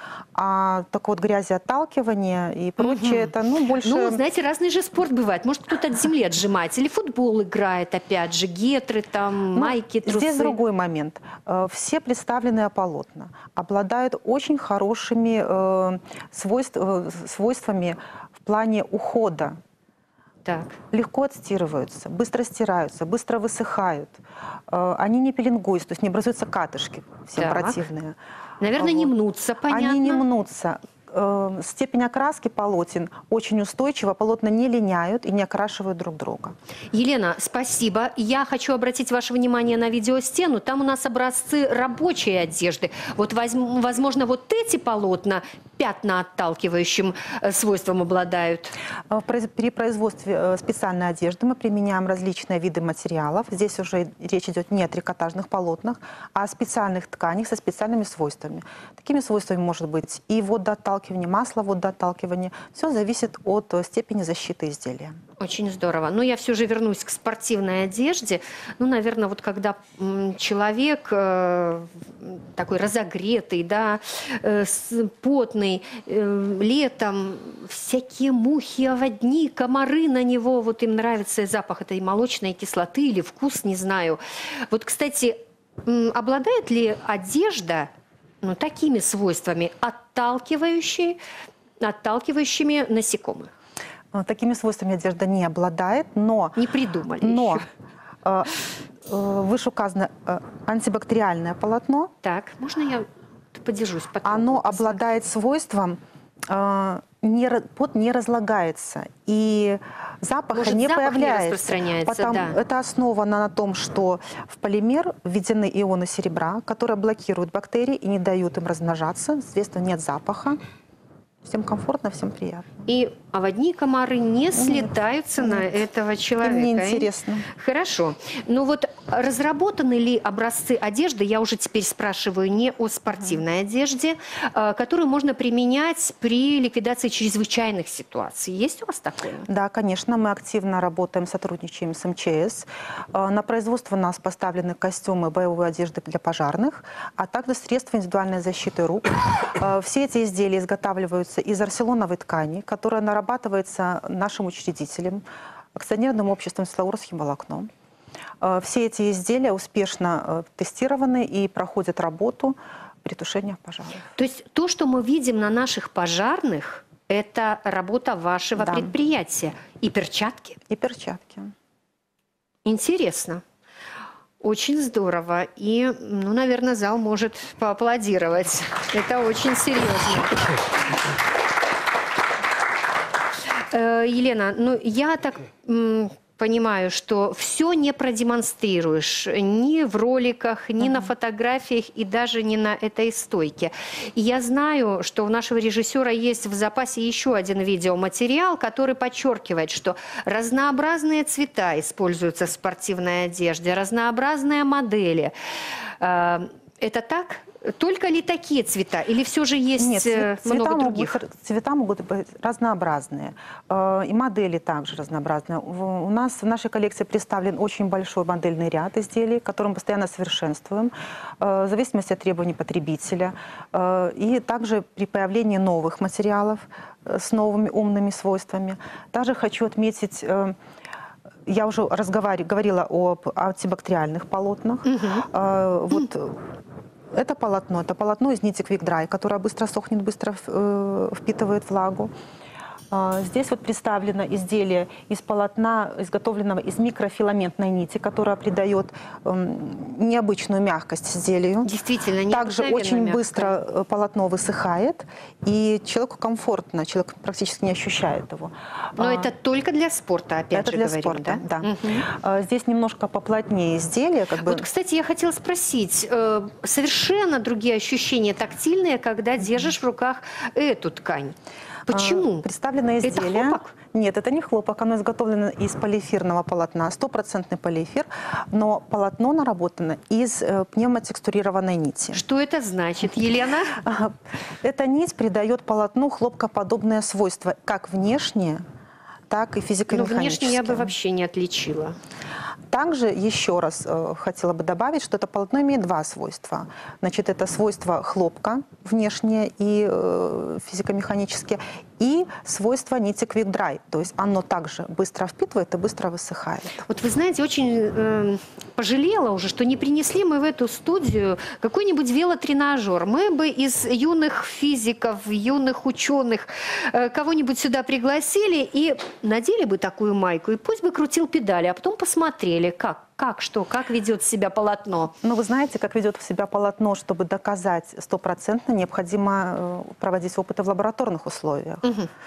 а такое вот грязеотталкивание и прочее, это ну, больше… Ну, знаете, разный же спорт бывает. Может, кто-то от земли отжимается, или футбол играет, опять же, гетры, там, Ну, майки, трусы. Здесь другой момент. Э, Все представленные полотна обладают очень хорошими э, свойств- э, свойствами в плане ухода. Так. Легко отстирываются, быстро стираются, быстро высыхают. Э, Они не пеленгуются, то есть не образуются катышки, всем Так. противные. Наверное, не Вот. мнутся, понятно. Они не мнутся. Э, Степень окраски полотен очень устойчива, полотна не линяют и не окрашивают друг друга. Елена, спасибо. Я хочу обратить ваше внимание на видеостену. Там у нас образцы рабочей одежды. Вот, возм- возможно, вот эти полотна пятна отталкивающим э, свойством обладают. Э, в произ- При производстве э, специальной одежды мы применяем различные виды материалов. Здесь уже речь идет не о трикотажных полотнах, а о специальных тканях со специальными свойствами. Такими свойствами может быть и водоотталкивание, масло водоотталкивание. Все зависит от э, степени защиты изделия. Очень здорово. Но я все же вернусь к спортивной одежде. Ну, наверное, вот когда м, человек э, такой разогретый, да, э, с- потный, э, летом всякие мухи, оводни, комары на него, вот им нравится запах этой молочной кислоты или вкус, не знаю. Вот, кстати, м, обладает ли одежда, ну, такими свойствами, отталкивающие, отталкивающими насекомых? Э, Такими свойствами одежда не обладает, но, Не придумали но еще. э, э, вышеуказанное э, антибактериальное полотно, Так, можно я подержусь? потрогаю, оно посмотрю? обладает свойством, э, не, ра- пот не разлагается и запаха Может, не запах не появляется. распространяется, Потому- да. Это основано на том, что в полимер введены ионы серебра, которые блокируют бактерии и не дают им размножаться. Соответственно, нет запаха. Всем комфортно, всем приятно. И оводни, комары не слетаются на этого человека. Им не и- интересно. Хорошо. Ну вот Разработаны ли образцы одежды, я уже теперь спрашиваю не о спортивной одежде, которую можно применять при ликвидации чрезвычайных ситуаций? Есть у вас такое? Да, конечно, мы активно работаем, сотрудничаем с эм че эс. На производство у нас поставлены костюмы боевой одежды для пожарных, а также средства индивидуальной защиты рук. Все эти изделия изготавливаются из орсилоновой ткани, которая нарабатывается нашим учредителем, акционерным обществом «Силаур с химволокном». Все эти изделия успешно тестированы и проходят работу при тушении пожаров. То есть то, что мы видим на наших пожарных, это работа вашего Да. предприятия. И перчатки? И перчатки. Интересно. Очень здорово. И, ну, наверное, зал может поаплодировать. Это очень серьезно. Э, Елена, ну, я так м, понимаю, что все не продемонстрируешь ни в роликах, ни на фотографиях и даже не на этой стойке. И я знаю, что у нашего режиссера есть в запасе еще один видеоматериал, который подчеркивает, что разнообразные цвета используются в спортивной одежде, разнообразные модели. Э, Это так? Только ли такие цвета? Или все же есть Нет, э, цвета много могут, других? цвета могут быть разнообразные. Э, И модели также разнообразные. В- У нас в нашей коллекции представлен очень большой модельный ряд изделий, который мы постоянно совершенствуем, э, в зависимости от требований потребителя. Э, И также при появлении новых материалов э, с новыми умными свойствами. Также хочу отметить... э, Я уже разговаривала, говорила об антибактериальных полотнах. Э, Вот это полотно, это полотно из нити Quick Dry, которое быстро сохнет, быстро э, впитывает влагу. А, Здесь вот представлено изделие из полотна, изготовленного из микрофиламентной нити, которая придает эм, необычную мягкость изделию. Действительно, Также необыкновенно очень мягко. быстро э, полотно высыхает, и человеку комфортно, человек практически не ощущает его. Но А, это только для спорта, опять это же для говорим, спорта, да. Мгм. А, Здесь немножко поплотнее изделие, как бы. Вот, кстати, я хотела спросить, э, совершенно другие ощущения тактильные, когда держишь в руках эту ткань. Почему? А, Представленное Это изделие. хлопок? Нет, это не хлопок, оно изготовлено из полиэфирного полотна, стопроцентный полиэфир, но полотно наработано из э, пневмотекстурированной нити. Что это значит, Елена? А, Эта нить придает полотну хлопкоподобное свойство, как внешнее, так и Ну, физико-механическое. внешне я бы вообще не отличила. Также еще раз э, хотела бы добавить, что это полотно имеет два свойства. Значит, это свойство хлопка внешнее и э, физико-механические, и свойство нити Quick Dry. То есть оно также быстро впитывает и быстро высыхает. Вот вы знаете, очень э, пожалела уже, что не принесли мы в эту студию какой-нибудь велотренажер. Мы бы из юных физиков, юных ученых э, кого-нибудь сюда пригласили и надели бы такую майку, и пусть бы крутил педали, а потом посмотрели, как, как, что, как ведет себя полотно. Но вы знаете, как ведет себя полотно, чтобы доказать стопроцентно, необходимо э, проводить опыты в лабораторных условиях.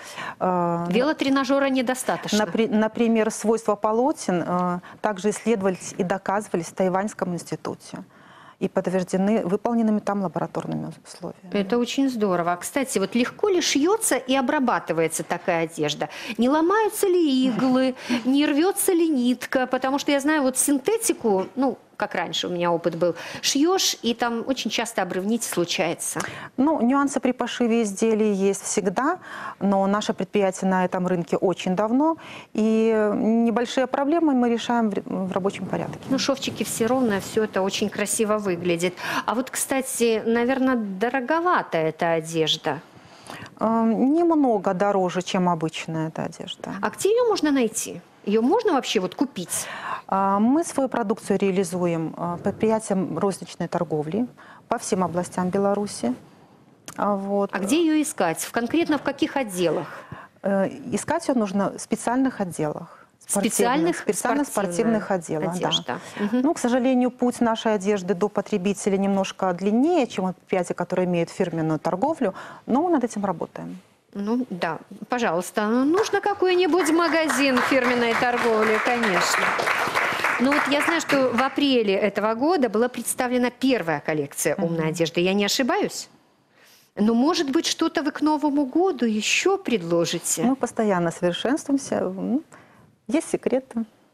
Э, Велотренажера недостаточно. Напри- Например, свойства полотен э, также исследовались и доказывались в Тайваньском институте и подтверждены выполненными там лабораторными условиями. Это очень здорово. Кстати, вот легко ли шьется и обрабатывается такая одежда? Не ломаются ли иглы, не рвется ли нитка? Потому что я знаю, вот синтетику, ну, как раньше у меня опыт был, шьешь, и там очень часто обрывнить случается. Ну, нюансы при пошиве изделий есть всегда, но наше предприятие на этом рынке очень давно, и небольшие проблемы мы решаем в ре- в рабочем порядке. Ну, шовчики все ровно, все это очень красиво выглядит. А вот, кстати, наверное, дороговата эта одежда. Э, Немного дороже, чем обычная эта одежда. А где ее можно найти? Ее можно вообще вот купить? А, Мы свою продукцию реализуем а, предприятием розничной торговли по всем областям Беларуси. А, Вот. А где ее искать? В конкретно в каких отделах? Э, Искать ее нужно в специальных отделах. Специальных специальных спортивных спортивная отделах. Да. одежда. Мгм. Ну, к сожалению, путь нашей одежды до потребителя немножко длиннее, чем у предприятий, которые имеют фирменную торговлю, но мы над этим работаем. Ну да, пожалуйста, ну, нужно какой-нибудь магазин фирменной торговли, конечно. Ну вот я знаю, что в апреле этого года была представлена первая коллекция умной одежды. Я не ошибаюсь? Но, может быть, что-то вы к Новому году еще предложите? Мы постоянно совершенствуемся. М, Есть секреты.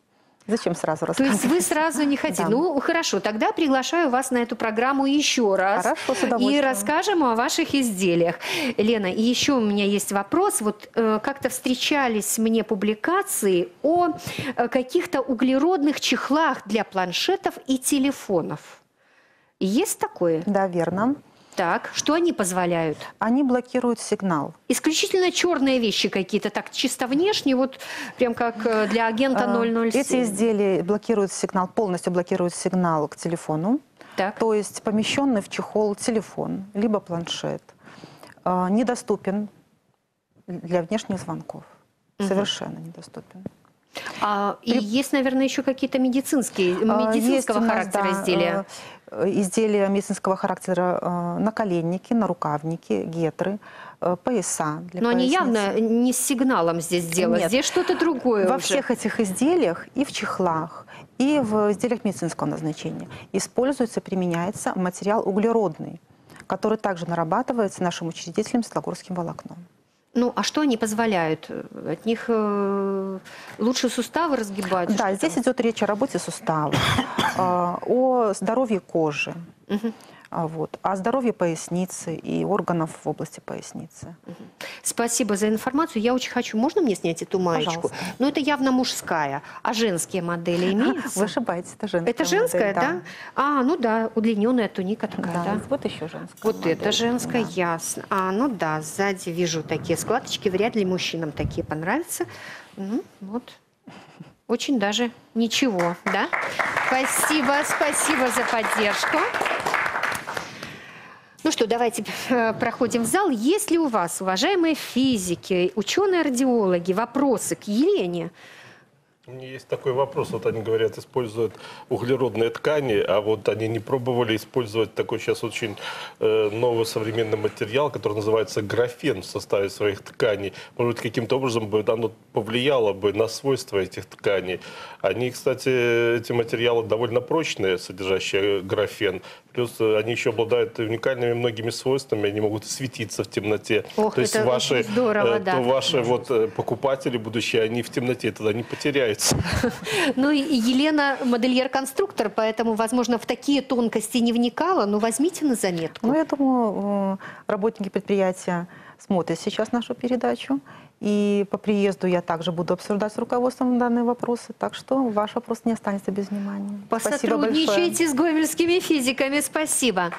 Зачем сразу То рассказывать? есть вы сразу не хотите? Да. Ну, хорошо, тогда приглашаю вас на эту программу еще раз. Хорошо, с И удовольствием. расскажем о ваших изделиях. Лена, и еще у меня есть вопрос. Вот э, как-то встречались мне публикации о э, каких-то углеродных чехлах для планшетов и телефонов. Есть такое? Да, верно. Так, что они позволяют? Они блокируют сигнал. Исключительно черные вещи какие-то, так чисто внешне, вот прям как э, для агента А, ноль ноль семь. Эти изделия блокируют сигнал, полностью блокируют сигнал к телефону. Так. То есть помещенный в чехол телефон, либо планшет, э, недоступен для внешних звонков. Совершенно недоступен. А, и есть, наверное, еще какие-то медицинские, А, медицинского есть у нас, характера да, изделия. э, изделия медицинского характера, э, наколенники, нарукавники, гетры, э, пояса для Но они поясницы. явно не с сигналом здесь дело. Нет. Здесь что-то другое Во уже. всех этих изделиях, и в чехлах, и в изделиях медицинского назначения используется, применяется материал углеродный, который также нарабатывается нашим учредителем светлогорским волокном. Ну, а что они позволяют? От них э, лучше суставы разгибаются? Да, что здесь там? идет речь о работе суставов, о здоровье кожи, а, вот, о здоровье поясницы и органов в области поясницы. Спасибо за информацию. Я очень хочу. Можно мне снять эту маечку? Пожалуйста. Ну, это явно мужская. А женские модели имеются? Вы ошибаетесь, это женская Это женская, модель, да? А, ну да, удлиненная туника такая, Да, да? вот еще женская Вот модель. это женская, Да. ясно. А, ну да, сзади вижу такие складочки. Вряд ли мужчинам такие понравятся. Ну, вот. Очень даже ничего, да? Спасибо, спасибо за поддержку. Ну что, давайте э, проходим в зал. Есть ли у вас, уважаемые физики, ученые-радиологи, вопросы к Елене? У меня есть такой вопрос. Вот они говорят, используют углеродные ткани, а вот они не пробовали использовать такой сейчас очень э, новый современный материал, который называется графен в составе своих тканей. Может быть, каким-то образом бы оно повлияло бы на свойства этих тканей. Они, кстати, эти материалы довольно прочные, содержащие графен. Плюс они еще обладают уникальными многими свойствами. Они могут светиться в темноте. Ох, То есть это ваши, очень здорово, э, да. то ваши вот, э, покупатели будущие, они в темноте тогда не потеряются. Ну и Елена модельер-конструктор, поэтому, возможно, в такие тонкости не вникала, но возьмите на заметку. Ну, я думаю, э, работники предприятия смотрят сейчас нашу передачу. И по приезду я также буду обсуждать с руководством данные вопросы. Так что ваш вопрос не останется без внимания. Спасибо большое. Посотрудничайте с гомельскими физиками. Спасибо.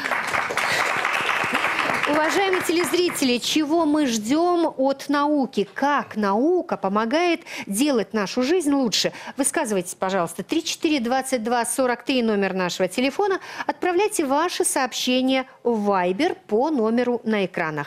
Уважаемые телезрители, чего мы ждем от науки? Как наука помогает делать нашу жизнь лучше? Высказывайтесь, пожалуйста. три четыре двадцать два сорок три номер нашего телефона. Отправляйте ваши сообщения в Viber по номеру на экранах.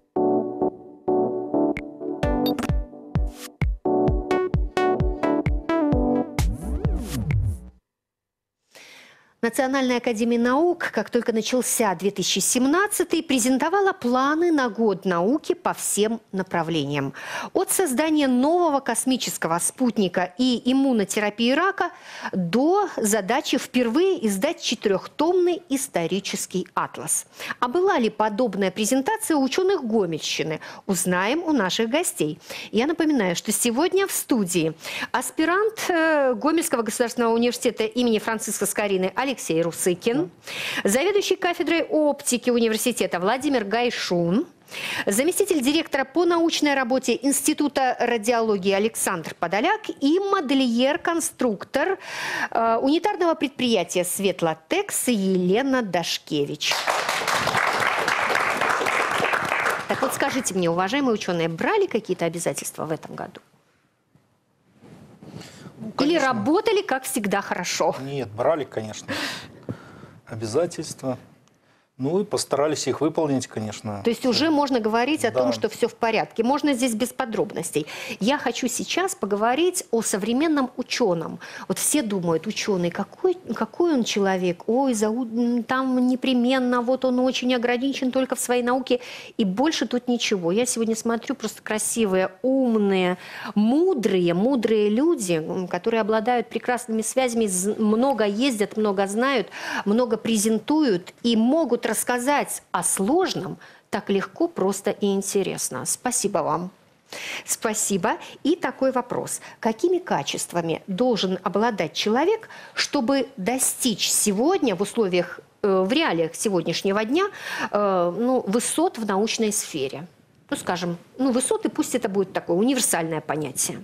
Национальная академия наук, как только начался две тысячи семнадцатый, презентовала планы на год науки по всем направлениям. От создания нового космического спутника и иммунотерапии рака до задачи впервые издать четырехтомный исторический атлас. А была ли подобная презентация у ученых Гомельщины? Узнаем у наших гостей. Я напоминаю, что сегодня в студии аспирант э, Гомельского государственного университета имени Франциска Скорины Алексей Алексей Русыкин, заведующий кафедрой оптики университета Владимир Гайшун, заместитель директора по научной работе Института радиологии Александр Подоляк и модельер-конструктор э, унитарного предприятия «Светлотекс» Елена Дашкевич. Так вот, скажите мне, уважаемые ученые, брали какие-то обязательства в этом году? Или работали, как всегда, хорошо? Нет, брали, конечно, обязательства. Ну и постарались их выполнить, конечно. То есть уже можно говорить о Да. том, что все в порядке. Можно здесь без подробностей. Я хочу сейчас поговорить о современном ученом. Вот все думают, ученый, какой, какой он человек? Ой, зау- там непременно, вот он очень ограничен только в своей науке. И больше тут ничего. Я сегодня смотрю просто красивые, умные, мудрые, мудрые люди, которые обладают прекрасными связями, з- много ездят, много знают, много презентуют и могут рассказать о сложном так легко, просто и интересно. Спасибо вам. Спасибо. И такой вопрос. Какими качествами должен обладать человек, чтобы достичь сегодня в условиях, э, в реалиях сегодняшнего дня э, ну, высот в научной сфере? Ну, скажем, ну, высоты, пусть это будет такое универсальное понятие.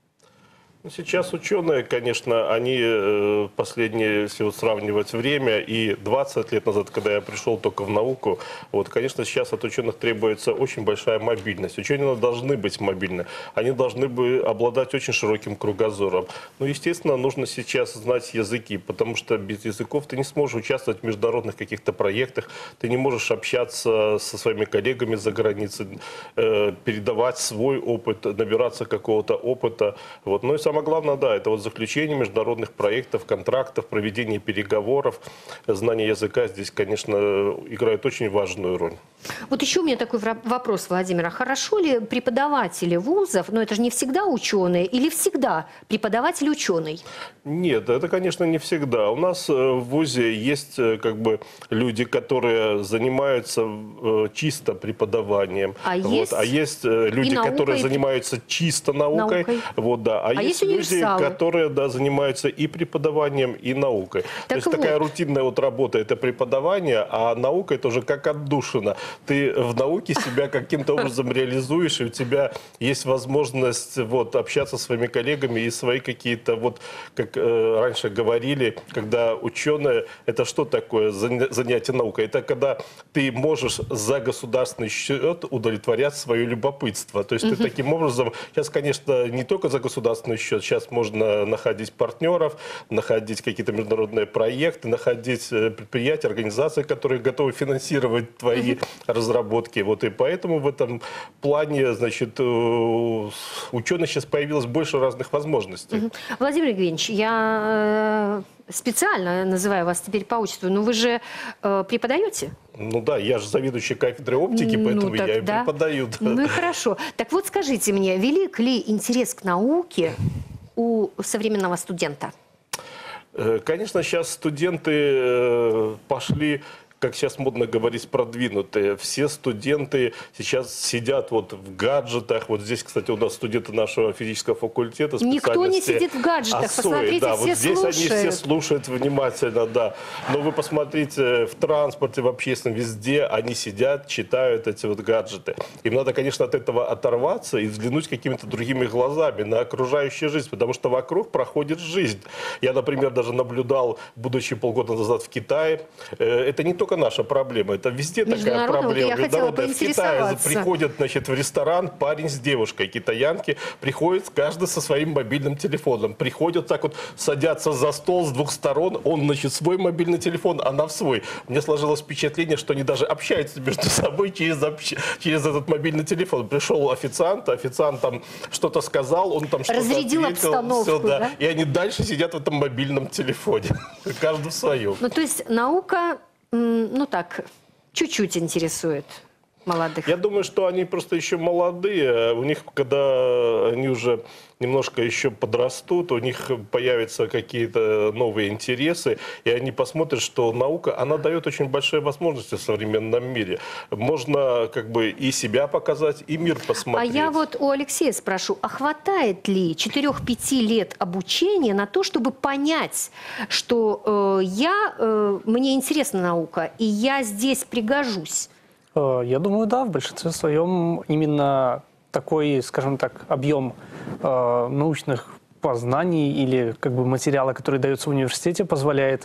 Сейчас ученые, конечно, они э, последние, если вот сравнивать время, и двадцать лет назад, когда я пришел только в науку, вот, конечно, сейчас от ученых требуется очень большая мобильность. Ученые должны быть мобильны, они должны бы обладать очень широким кругозором. Ну, естественно, нужно сейчас знать языки, потому что без языков ты не сможешь участвовать в международных каких-то проектах, ты не можешь общаться со своими коллегами за границей, э, передавать свой опыт, набираться какого-то опыта. Вот. Ну и самое главное, да, это вот заключение международных проектов, контрактов, проведение переговоров. Знание языка здесь, конечно, играет очень важную роль. Вот еще у меня такой вопрос, Владимир. А хорошо ли преподаватели вузов, но это же не всегда ученые, или всегда преподаватель ученый? Нет, это, конечно, не всегда. У нас в вузе есть как бы люди, которые занимаются чисто преподаванием. А вот. есть, а есть люди, наукой, которые занимаются чисто наукой. наукой. Вот, да. А, а есть, есть люди, которые да, занимаются и преподаванием, и наукой. Так То есть вот. такая рутинная вот работа – это преподавание, а наука – это уже как отдушина. Ты в науке себя каким-то образом реализуешь, и у тебя есть возможность вот, общаться с своими коллегами и свои какие-то, вот, как э, раньше говорили, когда ученые – это что такое занятие наукой? Это когда ты можешь за государственный счет удовлетворять свое любопытство. То есть угу. ты таким образом, сейчас, конечно, не только за государственный счет, сейчас можно находить партнеров, находить какие-то международные проекты, находить предприятия, организации, которые готовы финансировать твои угу. разработки. Вот и поэтому в этом плане, значит, у ученых сейчас появилось больше разных возможностей. Угу. Владимир Евгеньевич, я специально называю вас теперь по отчеству, но вы же э, преподаете? Ну да, я же заведующий кафедрой оптики, поэтому ну, я и да. преподаю. Да. Ну и хорошо. Так вот скажите мне, велик ли интерес к науке у современного студента? Конечно, сейчас студенты пошли, как сейчас модно говорить, продвинутые. Все студенты сейчас сидят вот в гаджетах. Вот здесь, кстати, у нас студенты нашего физического факультета. Никто не сидит в гаджетах. АСОИ, посмотрите, да, все вот здесь слушают. они все слушают внимательно, да. Но вы посмотрите, в транспорте, в общественном, везде они сидят, читают эти вот гаджеты. Им надо, конечно, от этого оторваться и взглянуть какими-то другими глазами на окружающую жизнь, потому что вокруг проходит жизнь. Я, например, даже наблюдал, будучи полгода назад в Китае, это не только наша проблема, это везде такая проблема. Международная. В Китае приходят, значит, в ресторан парень с девушкой, китаянки, приходят каждый со своим мобильным телефоном. Приходят так вот, садятся за стол с двух сторон, он, значит, свой мобильный телефон, она в свой. Мне сложилось впечатление, что они даже общаются между собой через, общ... через этот мобильный телефон. Пришел официант, официант там что-то сказал, он там что-то разрядил ответил, обстановку, все, да. да? И они дальше сидят в этом мобильном телефоне. Каждый в своем. Ну, то есть наука, ну так, чуть-чуть интересует молодых. Я думаю, что они просто еще молодые. У них, когда они уже немножко еще подрастут, у них появятся какие-то новые интересы, и они посмотрят, что наука, она дает очень большие возможности в современном мире. Можно как бы и себя показать, и мир посмотреть. А я вот у Алексея спрошу, а хватает ли четырёх-пяти лет обучения на то, чтобы понять, что э, я, э, мне интересна наука, и я здесь пригожусь? Я думаю, да, в большинстве своем именно такой, скажем так, объем э, научных познаний или как бы материала, который дается в университете, позволяет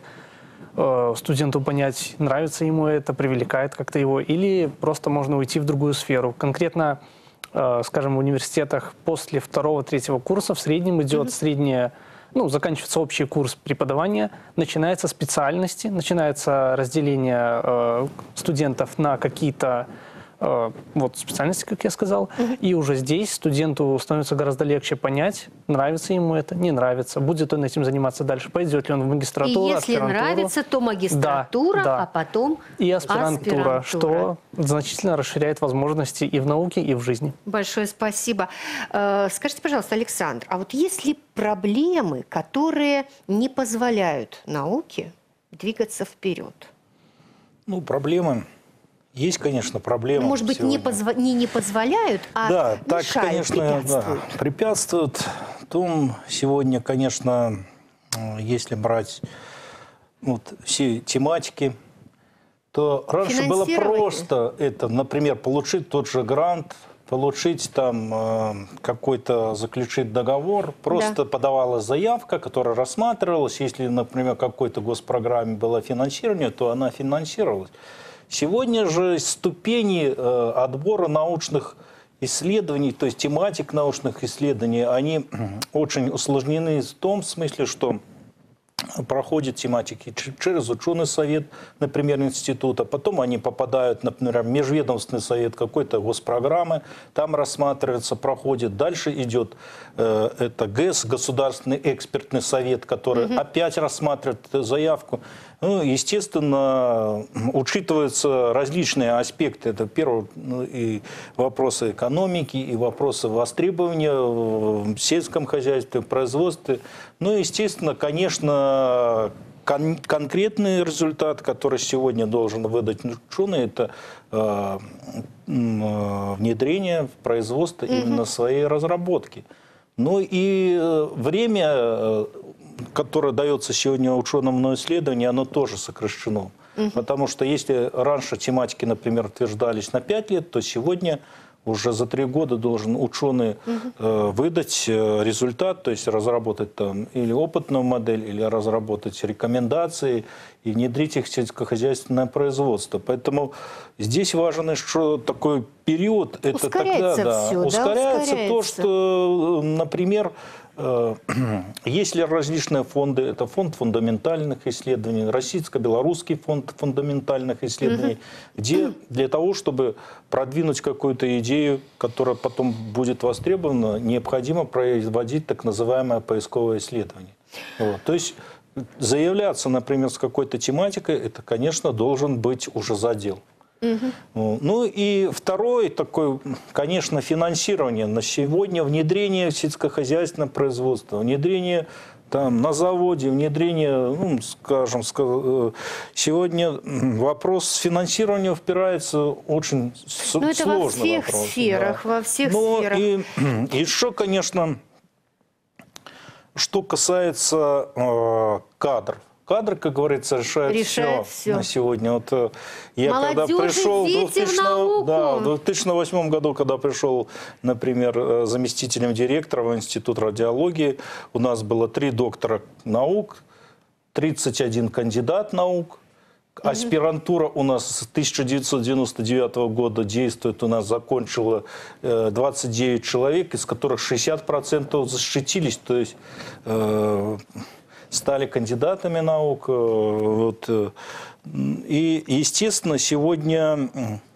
э, студенту понять, нравится ему это, привлекает как-то его, или просто можно уйти в другую сферу. Конкретно, э, скажем, в университетах после второго-третьего курса в среднем идет mm-hmm. средняя, ну, заканчивается общий курс преподавания, начинаются специальности, начинается разделение э, студентов на какие-то э, вот, специальности, как я сказал. Uh-huh. И уже здесь студенту становится гораздо легче понять, нравится ему это, не нравится, будет он этим заниматься дальше, пойдет ли он в магистратуру, и если нравится, то магистратура, да, да. а потом и аспирантура, аспирантура, что значительно расширяет возможности и в науке, и в жизни. Большое спасибо. Скажите, пожалуйста, Александр, а вот есть ли проблемы, которые не позволяют науке двигаться вперед? Ну, проблемы Есть, конечно, проблемы. Ну, может быть, не, сегодня. позво... не, не позволяют, а да, так, мешают, конечно, препятствуют. Да, препятствуют. Том сегодня, конечно, если брать вот, все тематики, то раньше было просто это, например, получить тот же грант, получить там э, какой-то, заключить договор, просто да. подавалась заявка, которая рассматривалась. Если, например, какой-то госпрограмме было финансирование, то она финансировалась. Сегодня же ступени э, отбора научных исследований, то есть тематик научных исследований, они очень усложнены в том смысле, что проходят тематики через ученый совет, например, института, потом они попадают, например, в межведомственный совет какой-то госпрограммы, там рассматривается, проходит. Дальше идет э, это ГЭС, Государственный экспертный совет, который угу. опять рассматривает заявку. Ну, естественно, учитываются различные аспекты. Это, первое, ну, и вопросы экономики, и вопросы востребования в сельском хозяйстве, в производстве. Ну, естественно, конечно, кон конкретный результат, который сегодня должен выдать ученый, это э, внедрение в производство mm-hmm. именно своей разработки. Ну и время, которое дается сегодня ученым на исследование, оно тоже сокращено. Угу. Потому что если раньше тематики, например, утверждались на пять лет, то сегодня уже за три года должен ученый угу. э, выдать результат, то есть разработать там или опытную модель, или разработать рекомендации и внедрить их в сельскохозяйственное производство. Поэтому здесь важно, что такой период, это ускоряется тогда да, все, ускоряется, да, ускоряется то, что, например, есть ли различные фонды, это фонд фундаментальных исследований, российско-белорусский фонд фундаментальных исследований, угу. где для того, чтобы продвинуть какую-то идею, которая потом будет востребована, необходимо производить так называемое поисковое исследование. Вот. То есть заявляться, например, с какой-то тематикой, это, конечно, должен быть уже задел. Угу. Ну и второе, такое, конечно, финансирование. На сегодня внедрение в сельскохозяйственное производство, внедрение там, на заводе, внедрение, ну, скажем, сегодня вопрос с финансированием впирается очень Но сложный вопрос. Это во всех вопрос, сферах, да. во всех Но сферах. И еще, конечно, что касается э, кадров. Кадры, как говорится, решают, решают все, все на сегодня. Вот я Молодежи, когда пришел в двухтысячном, да, в две тысячи восьмом году, когда пришел, например, заместителем директора в Институт радиологии, у нас было три доктора наук, тридцать один кандидат наук. Аспирантура у нас с тысяча девятьсот девяносто девятого года действует, у нас закончило двадцать девять человек, из которых шестьдесят процентов защитились, то есть э, стали кандидатами наук. Вот. И, естественно, сегодня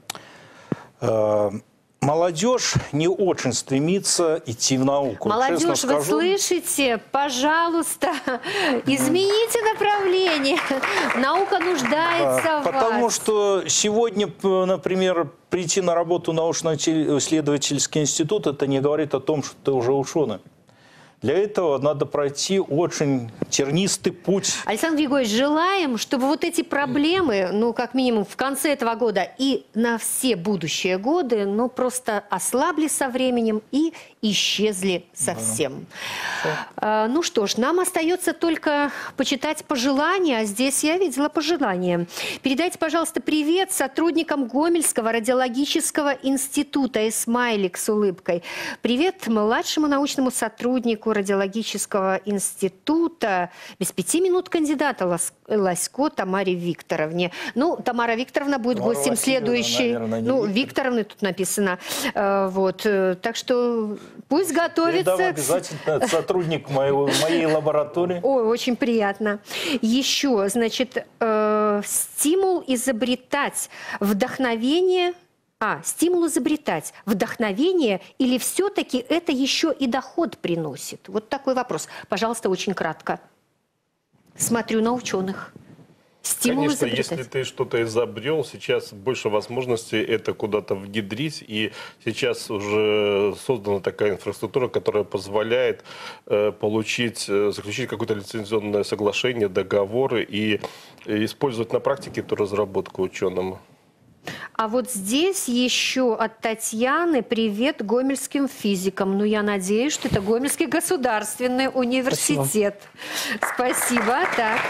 э, молодежь не очень стремится идти в науку. Молодежь, вы слышите? Пожалуйста, измените направление. Наука нуждается в вас. Потому что сегодня, например, прийти на работу в научно-исследовательский институт, это не говорит о том, что ты уже ученый. Для этого надо пройти очень тернистый путь. Александр Григорьевич, желаем, чтобы вот эти проблемы, ну, как минимум, в конце этого года и на все будущие годы, ну, просто ослабли со временем и исчезли совсем. Да. А, ну что ж, нам остается только почитать пожелания, а здесь я видела пожелания. Передайте, пожалуйста, привет сотрудникам Гомельского радиологического института, и смайлик с улыбкой. Привет младшему научному сотруднику радиологического института, без пяти минут кандидата Ласько Тамаре Викторовне. Ну, Тамара Викторовна будет Тамара гостем следующей. Наверное, ну, Виктор. Викторовны тут написано. Вот. Так что пусть готовится. Передам обязательно сотрудник моего, моей лаборатории. Ой, очень приятно. Еще, значит, э, стимул изобретать, вдохновение. А, стимул изобретать, вдохновение или все-таки это еще и доход приносит? Вот такой вопрос. Пожалуйста, очень кратко. Смотрю на ученых. Стимул Конечно, изобретать. если ты что-то изобрел, сейчас больше возможностей это куда-то внедрить. И сейчас уже создана такая инфраструктура, которая позволяет э, получить, э, заключить какое-то лицензионное соглашение, договоры и э, использовать на практике эту разработку ученым. А вот здесь еще от Татьяны привет гомельским физикам. Ну, я надеюсь, что это Гомельский государственный университет. Спасибо. Спасибо. Так.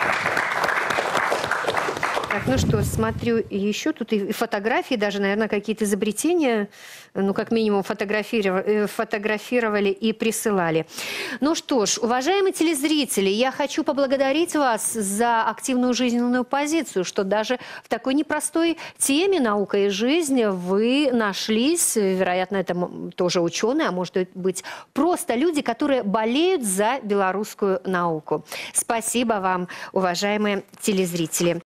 Так, ну что, смотрю, еще тут и фотографии, даже, наверное, какие-то изобретения, ну, как минимум, фотографировали, фотографировали и присылали. Ну что ж, уважаемые телезрители, я хочу поблагодарить вас за активную жизненную позицию, что даже в такой непростой теме «Наука и жизнь» вы нашлись, вероятно, это тоже ученые, а может быть, просто люди, которые болеют за белорусскую науку. Спасибо вам, уважаемые телезрители.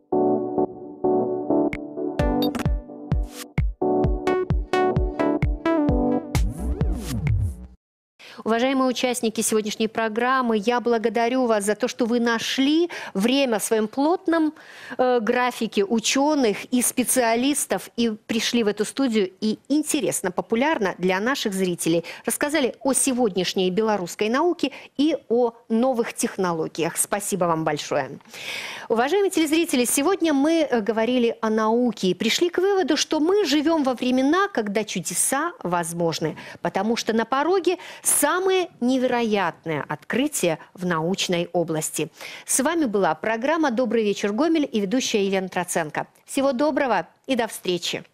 Уважаемые участники сегодняшней программы, я благодарю вас за то, что вы нашли время в своем плотном э, графике ученых и специалистов и пришли в эту студию и интересно, популярно для наших зрителей рассказали о сегодняшней белорусской науке и о новых технологиях. Спасибо вам большое. Уважаемые телезрители, сегодня мы говорили о науке и пришли к выводу, что мы живем во времена, когда чудеса возможны, потому что на пороге самые невероятные открытия в научной области. С вами была программа «Добрый вечер, Гомель» и ведущая Елена Троценко. Всего доброго и до встречи!